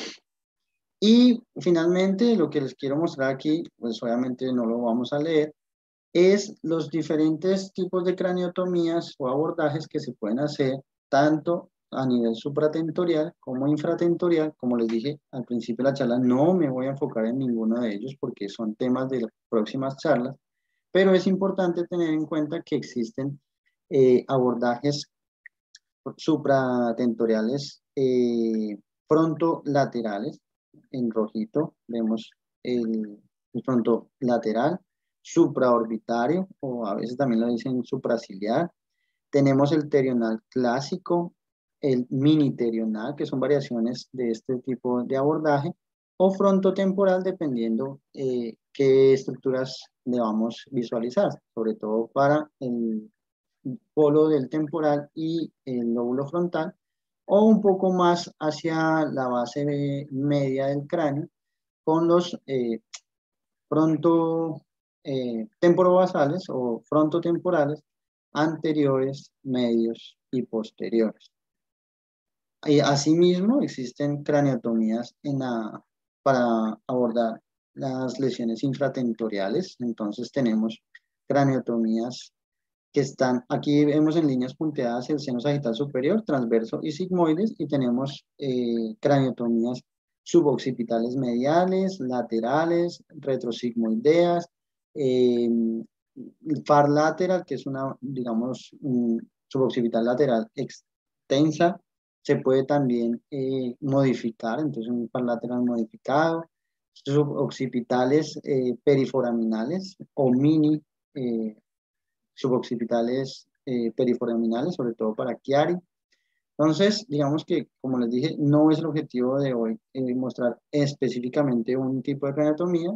Y finalmente lo que les quiero mostrar aquí, pues obviamente no lo vamos a leer, es los diferentes tipos de craniotomías o abordajes que se pueden hacer tanto a nivel supratentorial como infratentorial. Como les dije al principio de la charla, no me voy a enfocar en ninguno de ellos porque son temas de las próximas charlas, pero es importante tener en cuenta que existen eh, abordajes supratentoriales eh, frontolaterales. En rojito vemos el, el frontolateral, supraorbitario, o a veces también lo dicen supraciliar. Tenemos el terional clásico, el mini terional, que son variaciones de este tipo de abordaje, o frontotemporal, dependiendo eh, qué estructuras debamos visualizar, sobre todo para el polo del temporal y el lóbulo frontal, o un poco más hacia la base media del cráneo, con los eh, fronto eh, temporobasales o frontotemporales anteriores, medios y posteriores. Y asimismo, existen craneotomías en la, para abordar las lesiones infratentoriales. Entonces tenemos craneotomías que están, aquí vemos en líneas punteadas el seno sagital superior, transverso y sigmoides, y tenemos eh, craniotomías suboccipitales mediales, laterales, retrosigmoideas, eh, far lateral, que es una, digamos, un suboccipital lateral extensa, se puede también eh, modificar, entonces un far lateral modificado, suboccipitales eh, periforaminales o mini eh, suboccipitales eh, periforaminales, sobre todo para Chiari. Entonces, digamos que, como les dije, no es el objetivo de hoy eh, mostrar específicamente un tipo de craniotomía.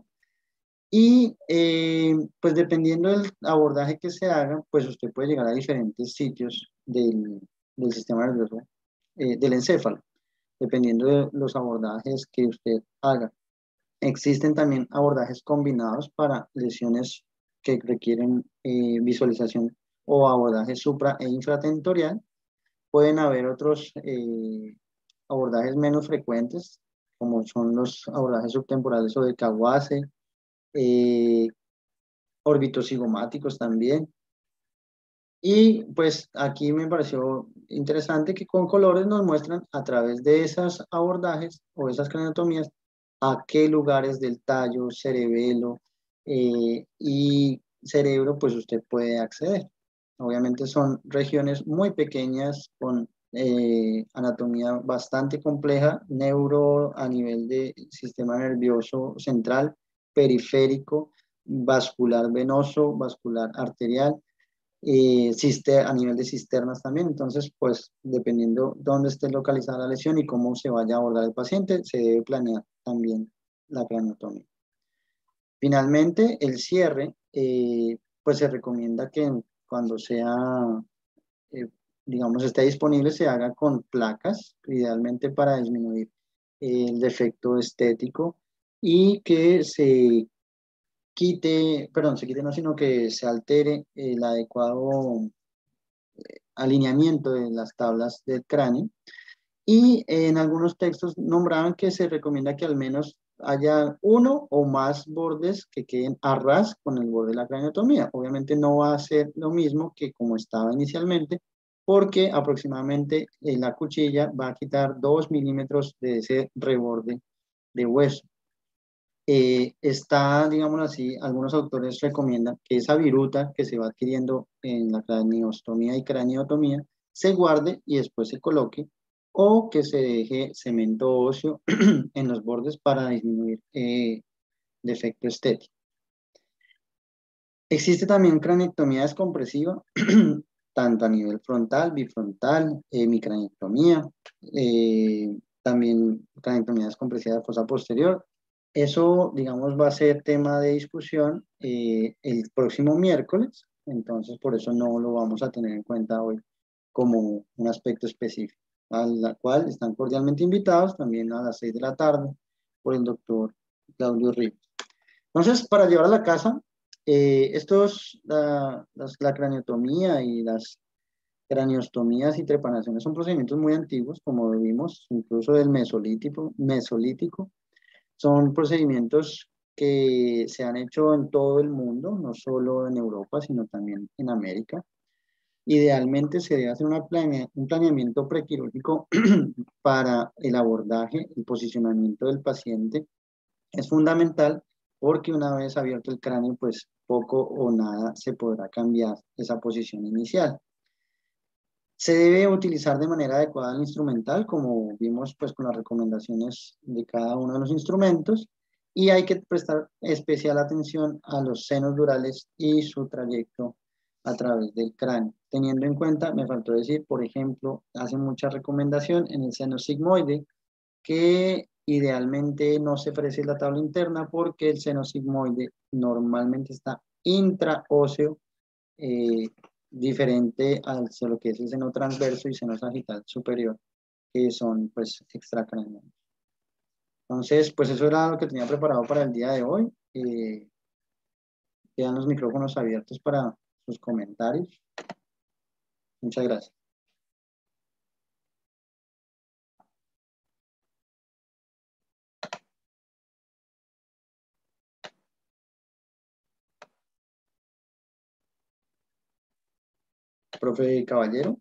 Y eh, pues dependiendo del abordaje que se haga, pues usted puede llegar a diferentes sitios del, del sistema nervioso, eh, del encéfalo, dependiendo de los abordajes que usted haga. Existen también abordajes combinados para lesiones que requieren eh, visualización o abordaje supra e infratentorial. Pueden haber otros eh, abordajes menos frecuentes, como son los abordajes subtemporales o de Kawase, eh, orbitocigomáticos también. Y pues aquí me pareció interesante que con colores nos muestran a través de esos abordajes o esas craniotomías a qué lugares del tallo, cerebelo eh, y cerebro pues usted puede acceder. Obviamente son regiones muy pequeñas con eh, anatomía bastante compleja, neuro a nivel de sistema nervioso central, periférico, vascular venoso, vascular arterial, eh, a nivel de cisternas también. Entonces, pues dependiendo dónde esté localizada la lesión y cómo se vaya a abordar el paciente, se debe planear también la craniotomía. Finalmente, el cierre, eh, pues se recomienda que cuando sea, eh, digamos, esté disponible, se haga con placas, idealmente para disminuir el defecto estético y que se quite, perdón, se quite no, sino que se altere el adecuado alineamiento de las tablas del cráneo. Y en algunos textos nombraban que se recomienda que al menos haya uno o más bordes que queden a ras con el borde de la craniotomía. Obviamente no va a ser lo mismo que como estaba inicialmente, porque aproximadamente eh, la cuchilla va a quitar dos milímetros de ese reborde de hueso. Eh, está, digámoslo así, algunos autores recomiendan que esa viruta que se va adquiriendo en la craniostomía y craniotomía se guarde y después se coloque, o que se deje cemento óseo en los bordes para disminuir eh, defecto estético. Existe también cranectomía descompresiva, tanto a nivel frontal, bifrontal, hemicranectomía, eh, también cranectomía descompresiva de fosa posterior. Eso, digamos, va a ser tema de discusión eh, el próximo miércoles, entonces por eso no lo vamos a tener en cuenta hoy como un aspecto específico, a la cual están cordialmente invitados también a las seis de la tarde por el doctor Claudio Rivas. Entonces, para llevar a la casa, eh, estos, la, las, la craniotomía y las craniostomías y trepanaciones son procedimientos muy antiguos, como vimos, incluso del mesolítico, mesolítico. Son procedimientos que se han hecho en todo el mundo, no solo en Europa, sino también en América. Idealmente se debe hacer una planea, un planeamiento prequirúrgico para el abordaje, el posicionamiento del paciente. Es fundamental porque una vez abierto el cráneo, pues poco o nada se podrá cambiar esa posición inicial. Se debe utilizar de manera adecuada el instrumental, como vimos pues con las recomendaciones de cada uno de los instrumentos, y hay que prestar especial atención a los senos durales y su trayecto a través del cráneo. Teniendo en cuenta, me faltó decir, por ejemplo, hace mucha recomendación en el seno sigmoide, que idealmente no se frese la tabla interna porque el seno sigmoide normalmente está intraóseo, eh, diferente al lo que es el seno transverso y seno sagital superior, que son pues extracraneales. Entonces, pues eso era lo que tenía preparado para el día de hoy. Eh, quedan los micrófonos abiertos para sus comentarios. Muchas gracias. Profe Caballero.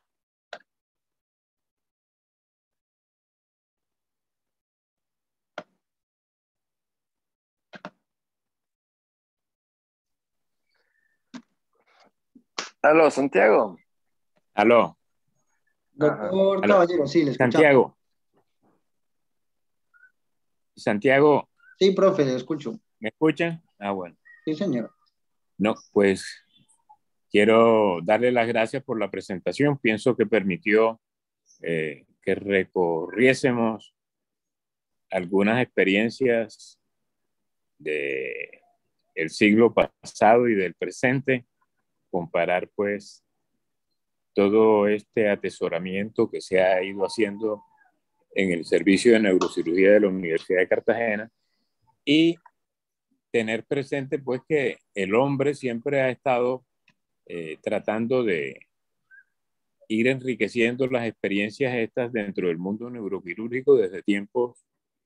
Aló, Santiago. Aló. Doctor Aló. Caballero, sí, le escuchamos. Santiago. Santiago. Sí, profe, le escucho. ¿Me escuchan? Ah, bueno. Sí, señor. No, pues quiero darle las gracias por la presentación. Pienso que permitió eh, que recorriésemos algunas experiencias de el siglo pasado y del presente, comparar pues todo este atesoramiento que se ha ido haciendo en el servicio de neurocirugía de la Universidad de Cartagena y tener presente pues que el hombre siempre ha estado eh, tratando de ir enriqueciendo las experiencias estas dentro del mundo neuroquirúrgico desde tiempos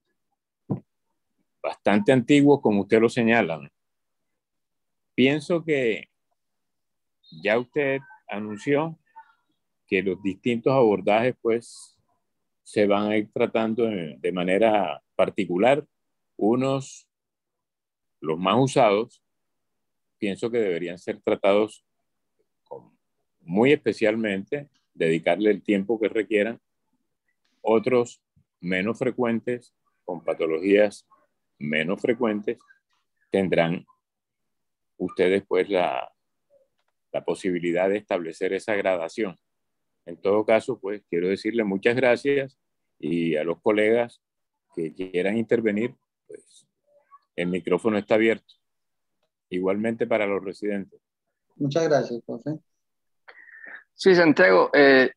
bastante antiguos, como usted lo señala, ¿no? Pienso que ya usted anunció que los distintos abordajes pues se van a ir tratando de, de manera particular. Unos, los más usados, pienso que deberían ser tratados con, muy especialmente, dedicarle el tiempo que requieran. Otros menos frecuentes, con patologías menos frecuentes, tendrán ustedes pues la, la posibilidad de establecer esa gradación. En todo caso, pues quiero decirle muchas gracias y a los colegas que quieran intervenir, pues el micrófono está abierto. Igualmente para los residentes. Muchas gracias, profe. Sí, Santiago, eh,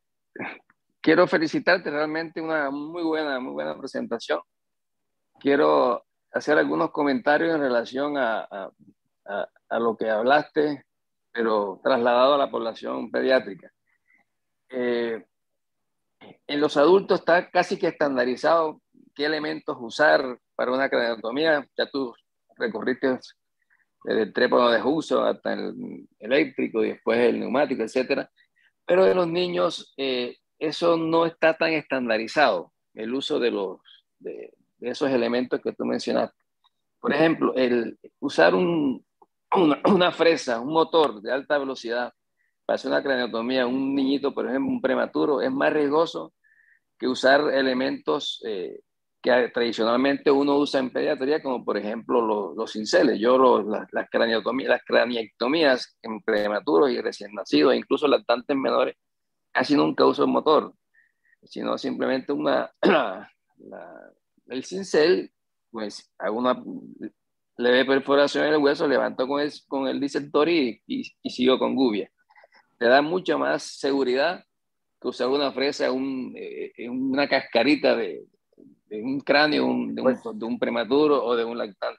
quiero felicitarte, realmente una muy buena, muy buena presentación. Quiero hacer algunos comentarios en relación a, a, a, a lo que hablaste, pero trasladado a la población pediátrica. Eh, en los adultos está casi que estandarizado qué elementos usar para una craniotomía. Ya tú recorriste desde el trépano de Hudson hasta el eléctrico y después el neumático, etcétera. Pero de los niños, eh, eso no está tan estandarizado, el uso de, los, de, de esos elementos que tú mencionaste. Por ejemplo, el usar un, una, una fresa, un motor de alta velocidad para hacer una craniotomía, un niñito, por ejemplo, un prematuro, es más riesgoso que usar elementos eh, que tradicionalmente uno usa en pediatría, como por ejemplo los, los cinceles. Yo los, las, las, craniotomías, las craniectomías en prematuros y recién nacidos, incluso lactantes menores, casi nunca uso el motor, sino simplemente una, la, la, el cincel, pues hago una leve perforación en el hueso, levanto con el, con el disector y, y, y sigo con gubia. Te da mucha más seguridad que usar una fresa, un, eh, una cascarita de, de un cráneo un, de, un, de un prematuro o de un lactante.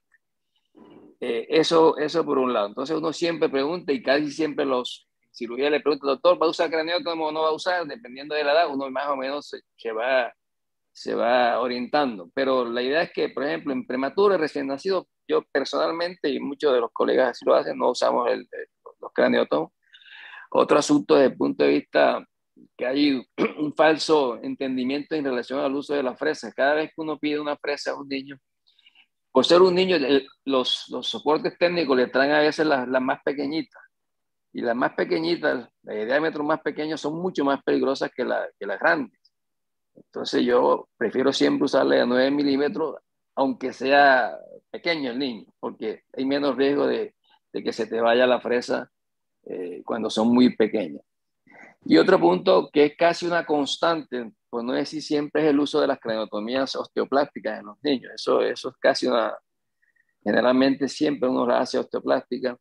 Eh, eso, eso por un lado. Entonces uno siempre pregunta y casi siempre los cirugías le preguntan, doctor, ¿va a usar craniotomo o no va a usar? Dependiendo de la edad, uno más o menos se, se, va, se va orientando. Pero la idea es que, por ejemplo, en prematuros recién nacidos, yo personalmente y muchos de los colegas así lo hacen, no usamos el, el, los craniotomos. Otro asunto desde el punto de vista que hay un falso entendimiento en relación al uso de la fresa. Cada vez que uno pide una fresa a un niño, por ser un niño, el, los, los soportes técnicos le traen a veces las, las más pequeñitas. Y las más pequeñitas, de diámetro más pequeño, son mucho más peligrosas que, la, que las grandes. Entonces yo prefiero siempre usarle a nueve milímetros, aunque sea pequeño el niño, porque hay menos riesgo de, de que se te vaya la fresa eh, cuando son muy pequeñas. Y otro punto que es casi una constante, pues no decir siempre, es el uso de las craniotomías osteoplásticas en los niños. Eso, eso es casi una, generalmente siempre uno la hace osteoplástica.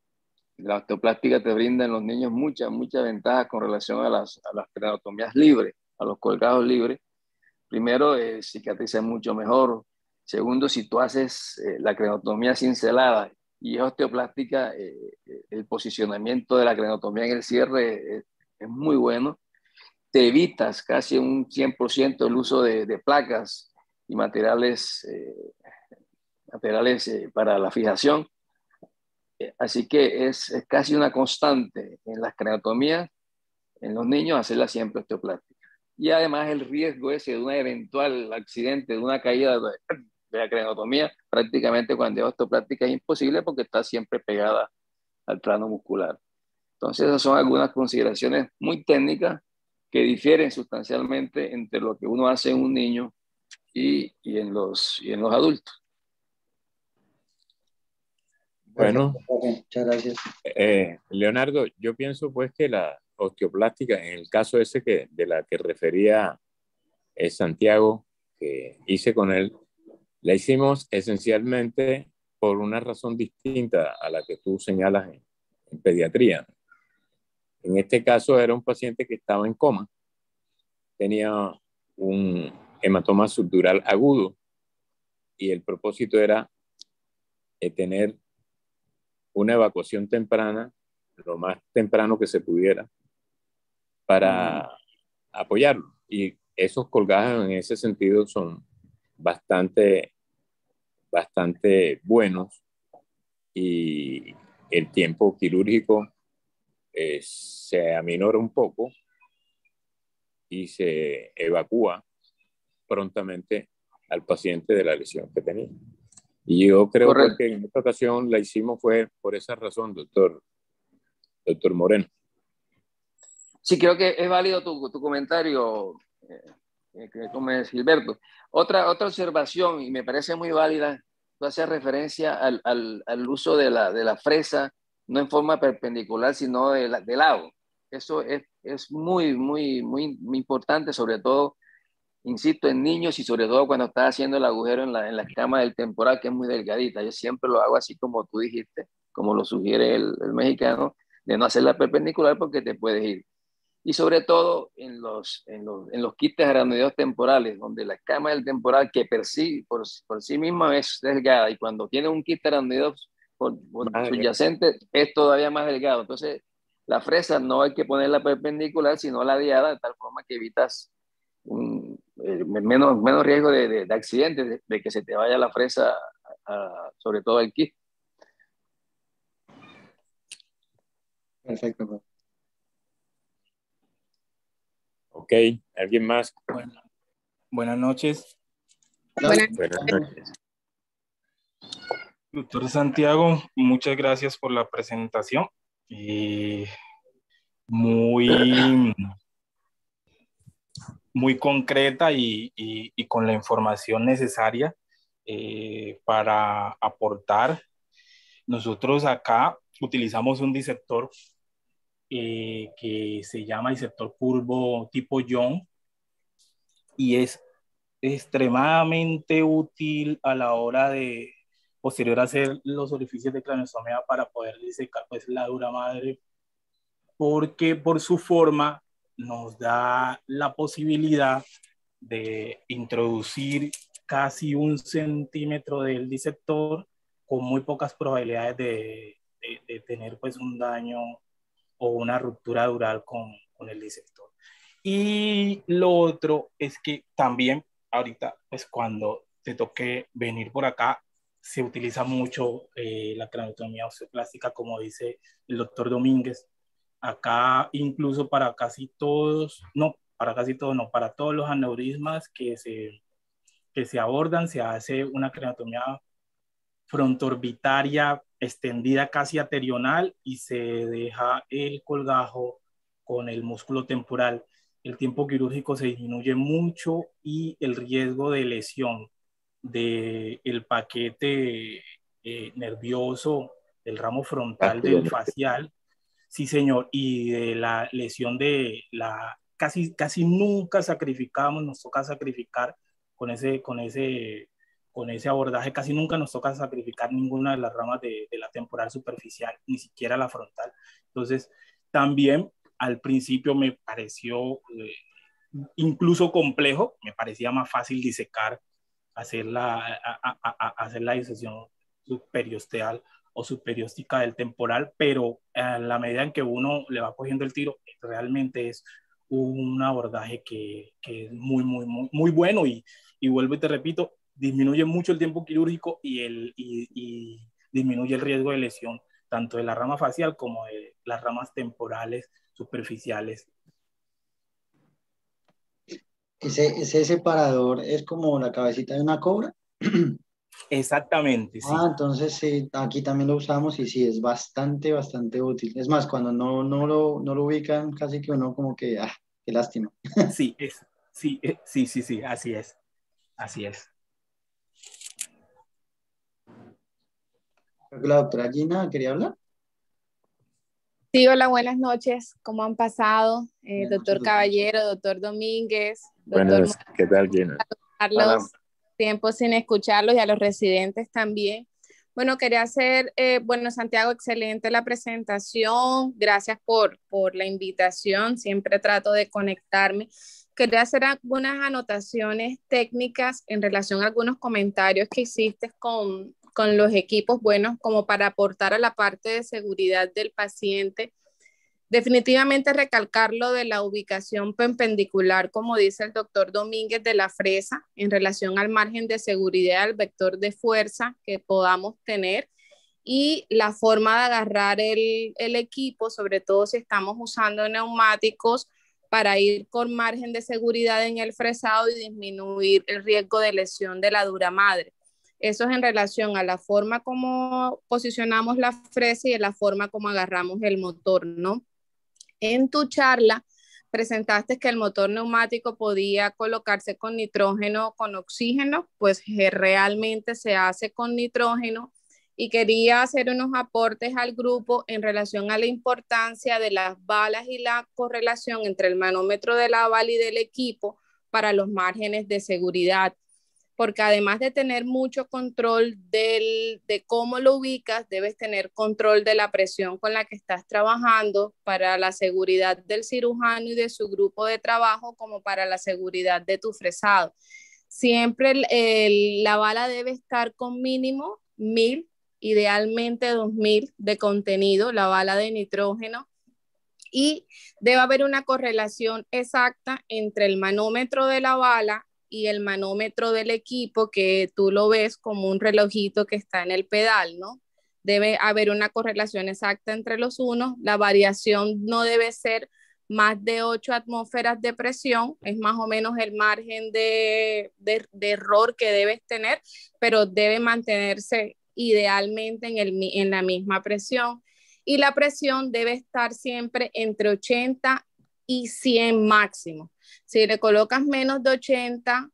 La osteoplástica te brinda en los niños muchas, muchas ventajas con relación a las, a las craniotomías libres, a los colgados libres. Primero, eh, cicatriza mucho mejor. Segundo, si tú haces eh, la craniotomía cincelada y es osteoplástica, eh, el posicionamiento de la craniotomía en el cierre eh, es muy bueno. Te evitas casi un cien por ciento el uso de, de placas y materiales, eh, materiales eh, para la fijación. Eh, así que es, es casi una constante en las craniotomías en los niños hacerla siempre osteoplástica. Y además el riesgo ese de un eventual accidente, de una caída de, de la craniotomía, prácticamente cuando es osteoplástica es imposible porque está siempre pegada al plano muscular. Entonces esas son algunas consideraciones muy técnicas que difieren sustancialmente entre lo que uno hace en un niño y, y, en, los, y en los adultos. Bueno, muchas gracias. Eh, Leonardo, yo pienso pues que la osteoplástica, en el caso ese que, de la que refería eh, Santiago, que hice con él, la hicimos esencialmente por una razón distinta a la que tú señalas en, en pediatría. En este caso era un paciente que estaba en coma, tenía un hematoma subdural agudo y el propósito era eh, tener una evacuación temprana, lo más temprano que se pudiera, para apoyarlo. Y esos colgajes en ese sentido son bastante, bastante buenos y el tiempo quirúrgico eh, se aminora un poco y se evacúa prontamente al paciente de la lesión que tenía. Y yo creo pues, que en esta ocasión la hicimos fue por esa razón, doctor, doctor Moreno. Sí, creo que es válido tu, tu comentario, eh, que come Gilberto. Otra, otra observación, y me parece muy válida, tú haces referencia al, al, al uso de la, de la fresa, no en forma perpendicular, sino de, la, de lado. Eso es, es muy, muy, muy, muy importante, sobre todo, insisto, en niños y sobre todo cuando estás haciendo el agujero en la, en la escama del temporal, que es muy delgadita. Yo siempre lo hago así como tú dijiste, como lo sugiere el, el mexicano, de no hacerla perpendicular porque te puedes ir. y sobre todo en los, en los, en los quistes aracnoideos temporales, donde la escama del temporal, que per sí, por, por sí misma es delgada, y cuando tiene un quiste aracnoideo por, por subyacente es todavía más delgado. Entonces, la fresa no hay que ponerla perpendicular, sino ladeada, de tal forma que evitas un, eh, menos, menos riesgo de, de, de accidentes, de, de que se te vaya la fresa, a, a, sobre todo el quiste. Perfecto. Ok, ¿alguien más? Bueno, buenas noches. Buenas, buenas noches. Doctor Santiago, muchas gracias por la presentación. Y muy, muy concreta y, y, y con la información necesaria eh, para aportar. Nosotros acá utilizamos un disector eh, que se llama disector curvo tipo Young y es extremadamente útil a la hora de posterior a hacer los orificios de craneostomía para poder disecar pues la dura madre, porque por su forma nos da la posibilidad de introducir casi un centímetro del disector con muy pocas probabilidades de, de, de tener pues un daño o una ruptura dural con, con el disector. Y lo otro es que también ahorita, pues cuando te toque venir por acá, se utiliza mucho eh, la craneotomía osteoplástica, como dice el doctor Domínguez. Acá incluso para casi todos, no, para casi todos, no, para todos los aneurismas que se, que se abordan, se hace una craneotomía frontoorbitaria extendida casi aterional y se deja el colgajo con el músculo temporal. El tiempo quirúrgico se disminuye mucho y el riesgo de lesión del paquete eh, nervioso del ramo frontal del facial, sí señor, y de la lesión de la, casi, casi nunca sacrificamos, nos toca sacrificar con ese, con ese, con ese abordaje, casi nunca nos toca sacrificar ninguna de las ramas de, de la temporal superficial, ni siquiera la frontal. Entonces, también al principio me pareció eh, incluso complejo, me parecía más fácil disecar, hacer la, a, a, a, hacer la disección superiosteal o superióstica del temporal, pero a la medida en que uno le va cogiendo el tiro, realmente es un abordaje que, que es muy, muy, muy, muy bueno y, y vuelvo y te repito, disminuye mucho el tiempo quirúrgico y, el, y, y disminuye el riesgo de lesión, tanto de la rama facial como de las ramas temporales superficiales. Ese, ese separador es como la cabecita de una cobra. Exactamente, sí. Ah, entonces sí, aquí también lo usamos y sí, es bastante, bastante útil. Es más, cuando no, no, lo, no lo ubican, casi que uno como que, ah, qué lástima. Sí, es, sí, sí, sí, sí, así es, así es. Creo que la doctora Gina quería hablar. Sí, hola, buenas noches. ¿Cómo han pasado? Eh, doctor noches, Caballero, doctor Domínguez, doctor Buenas, ¿qué tal, Gina? Carlos, tiempo sin escucharlos y a los residentes también. Bueno, quería hacer, eh, bueno, Santiago, excelente la presentación. Gracias por, por la invitación. Siempre trato de conectarme. Quería hacer algunas anotaciones técnicas en relación a algunos comentarios que hiciste con, con los equipos, bueno, como para aportar a la parte de seguridad del paciente. Definitivamente recalcar lo de la ubicación perpendicular, como dice el doctor Domínguez, de la fresa en relación al margen de seguridad, al vector de fuerza que podamos tener y la forma de agarrar el, el equipo, sobre todo si estamos usando neumáticos, para ir con margen de seguridad en el fresado y disminuir el riesgo de lesión de la dura madre. Eso es en relación a la forma como posicionamos la fresa y a la forma como agarramos el motor, ¿no? En tu charla presentaste que el motor neumático podía colocarse con nitrógeno o con oxígeno, pues realmente se hace con nitrógeno y quería hacer unos aportes al grupo en relación a la importancia de las balas y la correlación entre el manómetro de la bala y del equipo para los márgenes de seguridad. porque además de tener mucho control del, de cómo lo ubicas, debes tener control de la presión con la que estás trabajando para la seguridad del cirujano y de su grupo de trabajo, como para la seguridad de tu fresado. Siempre el, el, la bala debe estar con mínimo mil, idealmente dos mil de contenido, la bala de nitrógeno, y debe haber una correlación exacta entre el manómetro de la bala y el manómetro del equipo, que tú lo ves como un relojito que está en el pedal, ¿no? Debe haber una correlación exacta entre los unos. La variación no debe ser más de ocho atmósferas de presión, es más o menos el margen de, de, de error que debes tener, pero debe mantenerse idealmente en, el, en la misma presión. Y la presión debe estar siempre entre ochenta y cien máximo. Si le colocas menos de ochenta,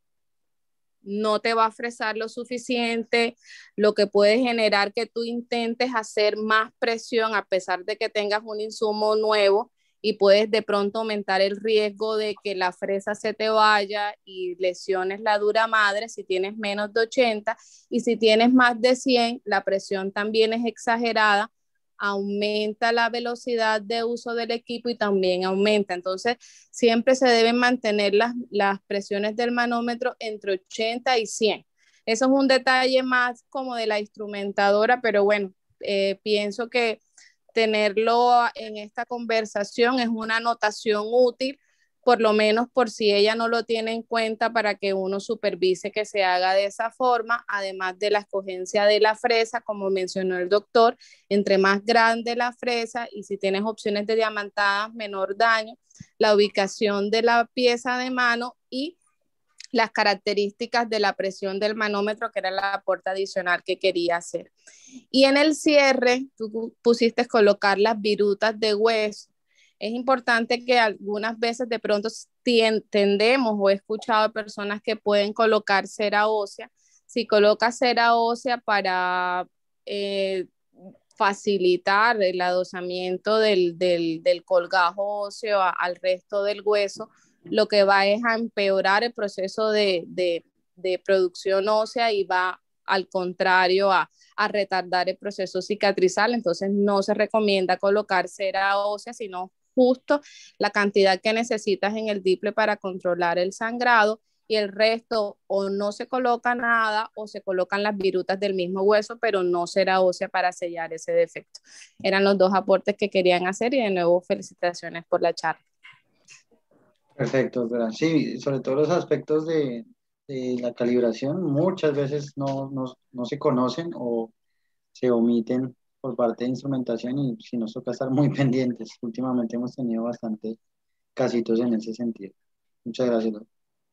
no te va a fresar lo suficiente, lo que puede generar que tú intentes hacer más presión a pesar de que tengas un insumo nuevo, y puedes de pronto aumentar el riesgo de que la fresa se te vaya y lesiones la dura madre si tienes menos de ochenta, y si tienes más de cien, la presión también es exagerada, aumenta la velocidad de uso del equipo y también aumenta. Entonces, siempre se deben mantener las, las presiones del manómetro entre ochenta y cien. Eso es un detalle más como de la instrumentadora, pero bueno, eh, pienso que tenerlo en esta conversación es una anotación útil, por lo menos por si ella no lo tiene en cuenta, para que uno supervise que se haga de esa forma, además de la escogencia de la fresa, como mencionó el doctor, entre más grande la fresa y si tienes opciones de diamantadas, menor daño, la ubicación de la pieza de mano y las características de la presión del manómetro, que era el aporte adicional que quería hacer. Y en el cierre, tú pusiste colocar las virutas de hueso. Es importante que algunas veces de pronto tendemos, o he escuchado de personas que pueden colocar cera ósea. Si colocas cera ósea para eh, facilitar el adosamiento del, del, del colgajo óseo a, al resto del hueso, lo que va es a empeorar el proceso de, de, de producción ósea y va al contrario a, a retardar el proceso cicatrizal. Entonces no se recomienda colocar cera ósea, sino justo la cantidad que necesitas en el diple para controlar el sangrado, y el resto o no se coloca nada o se colocan las virutas del mismo hueso, pero no cera ósea para sellar ese defecto. Eran los dos aportes que querían hacer, y de nuevo felicitaciones por la charla. Perfecto, doctora. Sí, sobre todo los aspectos de, de la calibración muchas veces no, no, no se conocen o se omiten por parte de instrumentación, y si nos toca estar muy pendientes. Últimamente hemos tenido bastante casitos en ese sentido. Muchas gracias, doctor.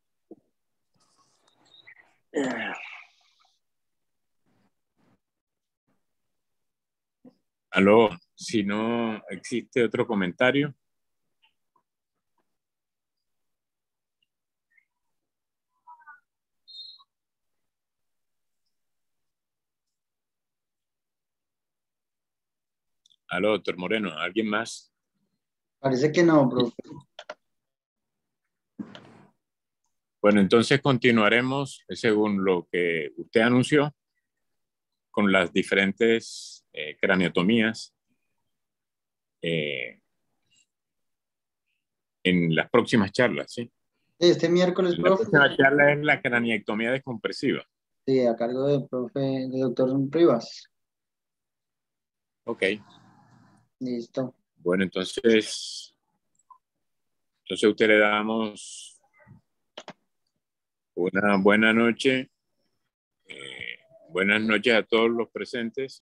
Aló, si no existe otro comentario. Aló, doctor Moreno, ¿alguien más? Parece que no, profe. Bueno, entonces continuaremos según lo que usted anunció con las diferentes eh, craniotomías eh, en las próximas charlas, ¿sí? Este miércoles, La profe. próxima charla es la craniectomía descompresiva. Sí, a cargo del profe, del doctor Rivas. Ok. Listo. Bueno, entonces, entonces a usted le damos una buena noche. Eh, buenas noches a todos los presentes.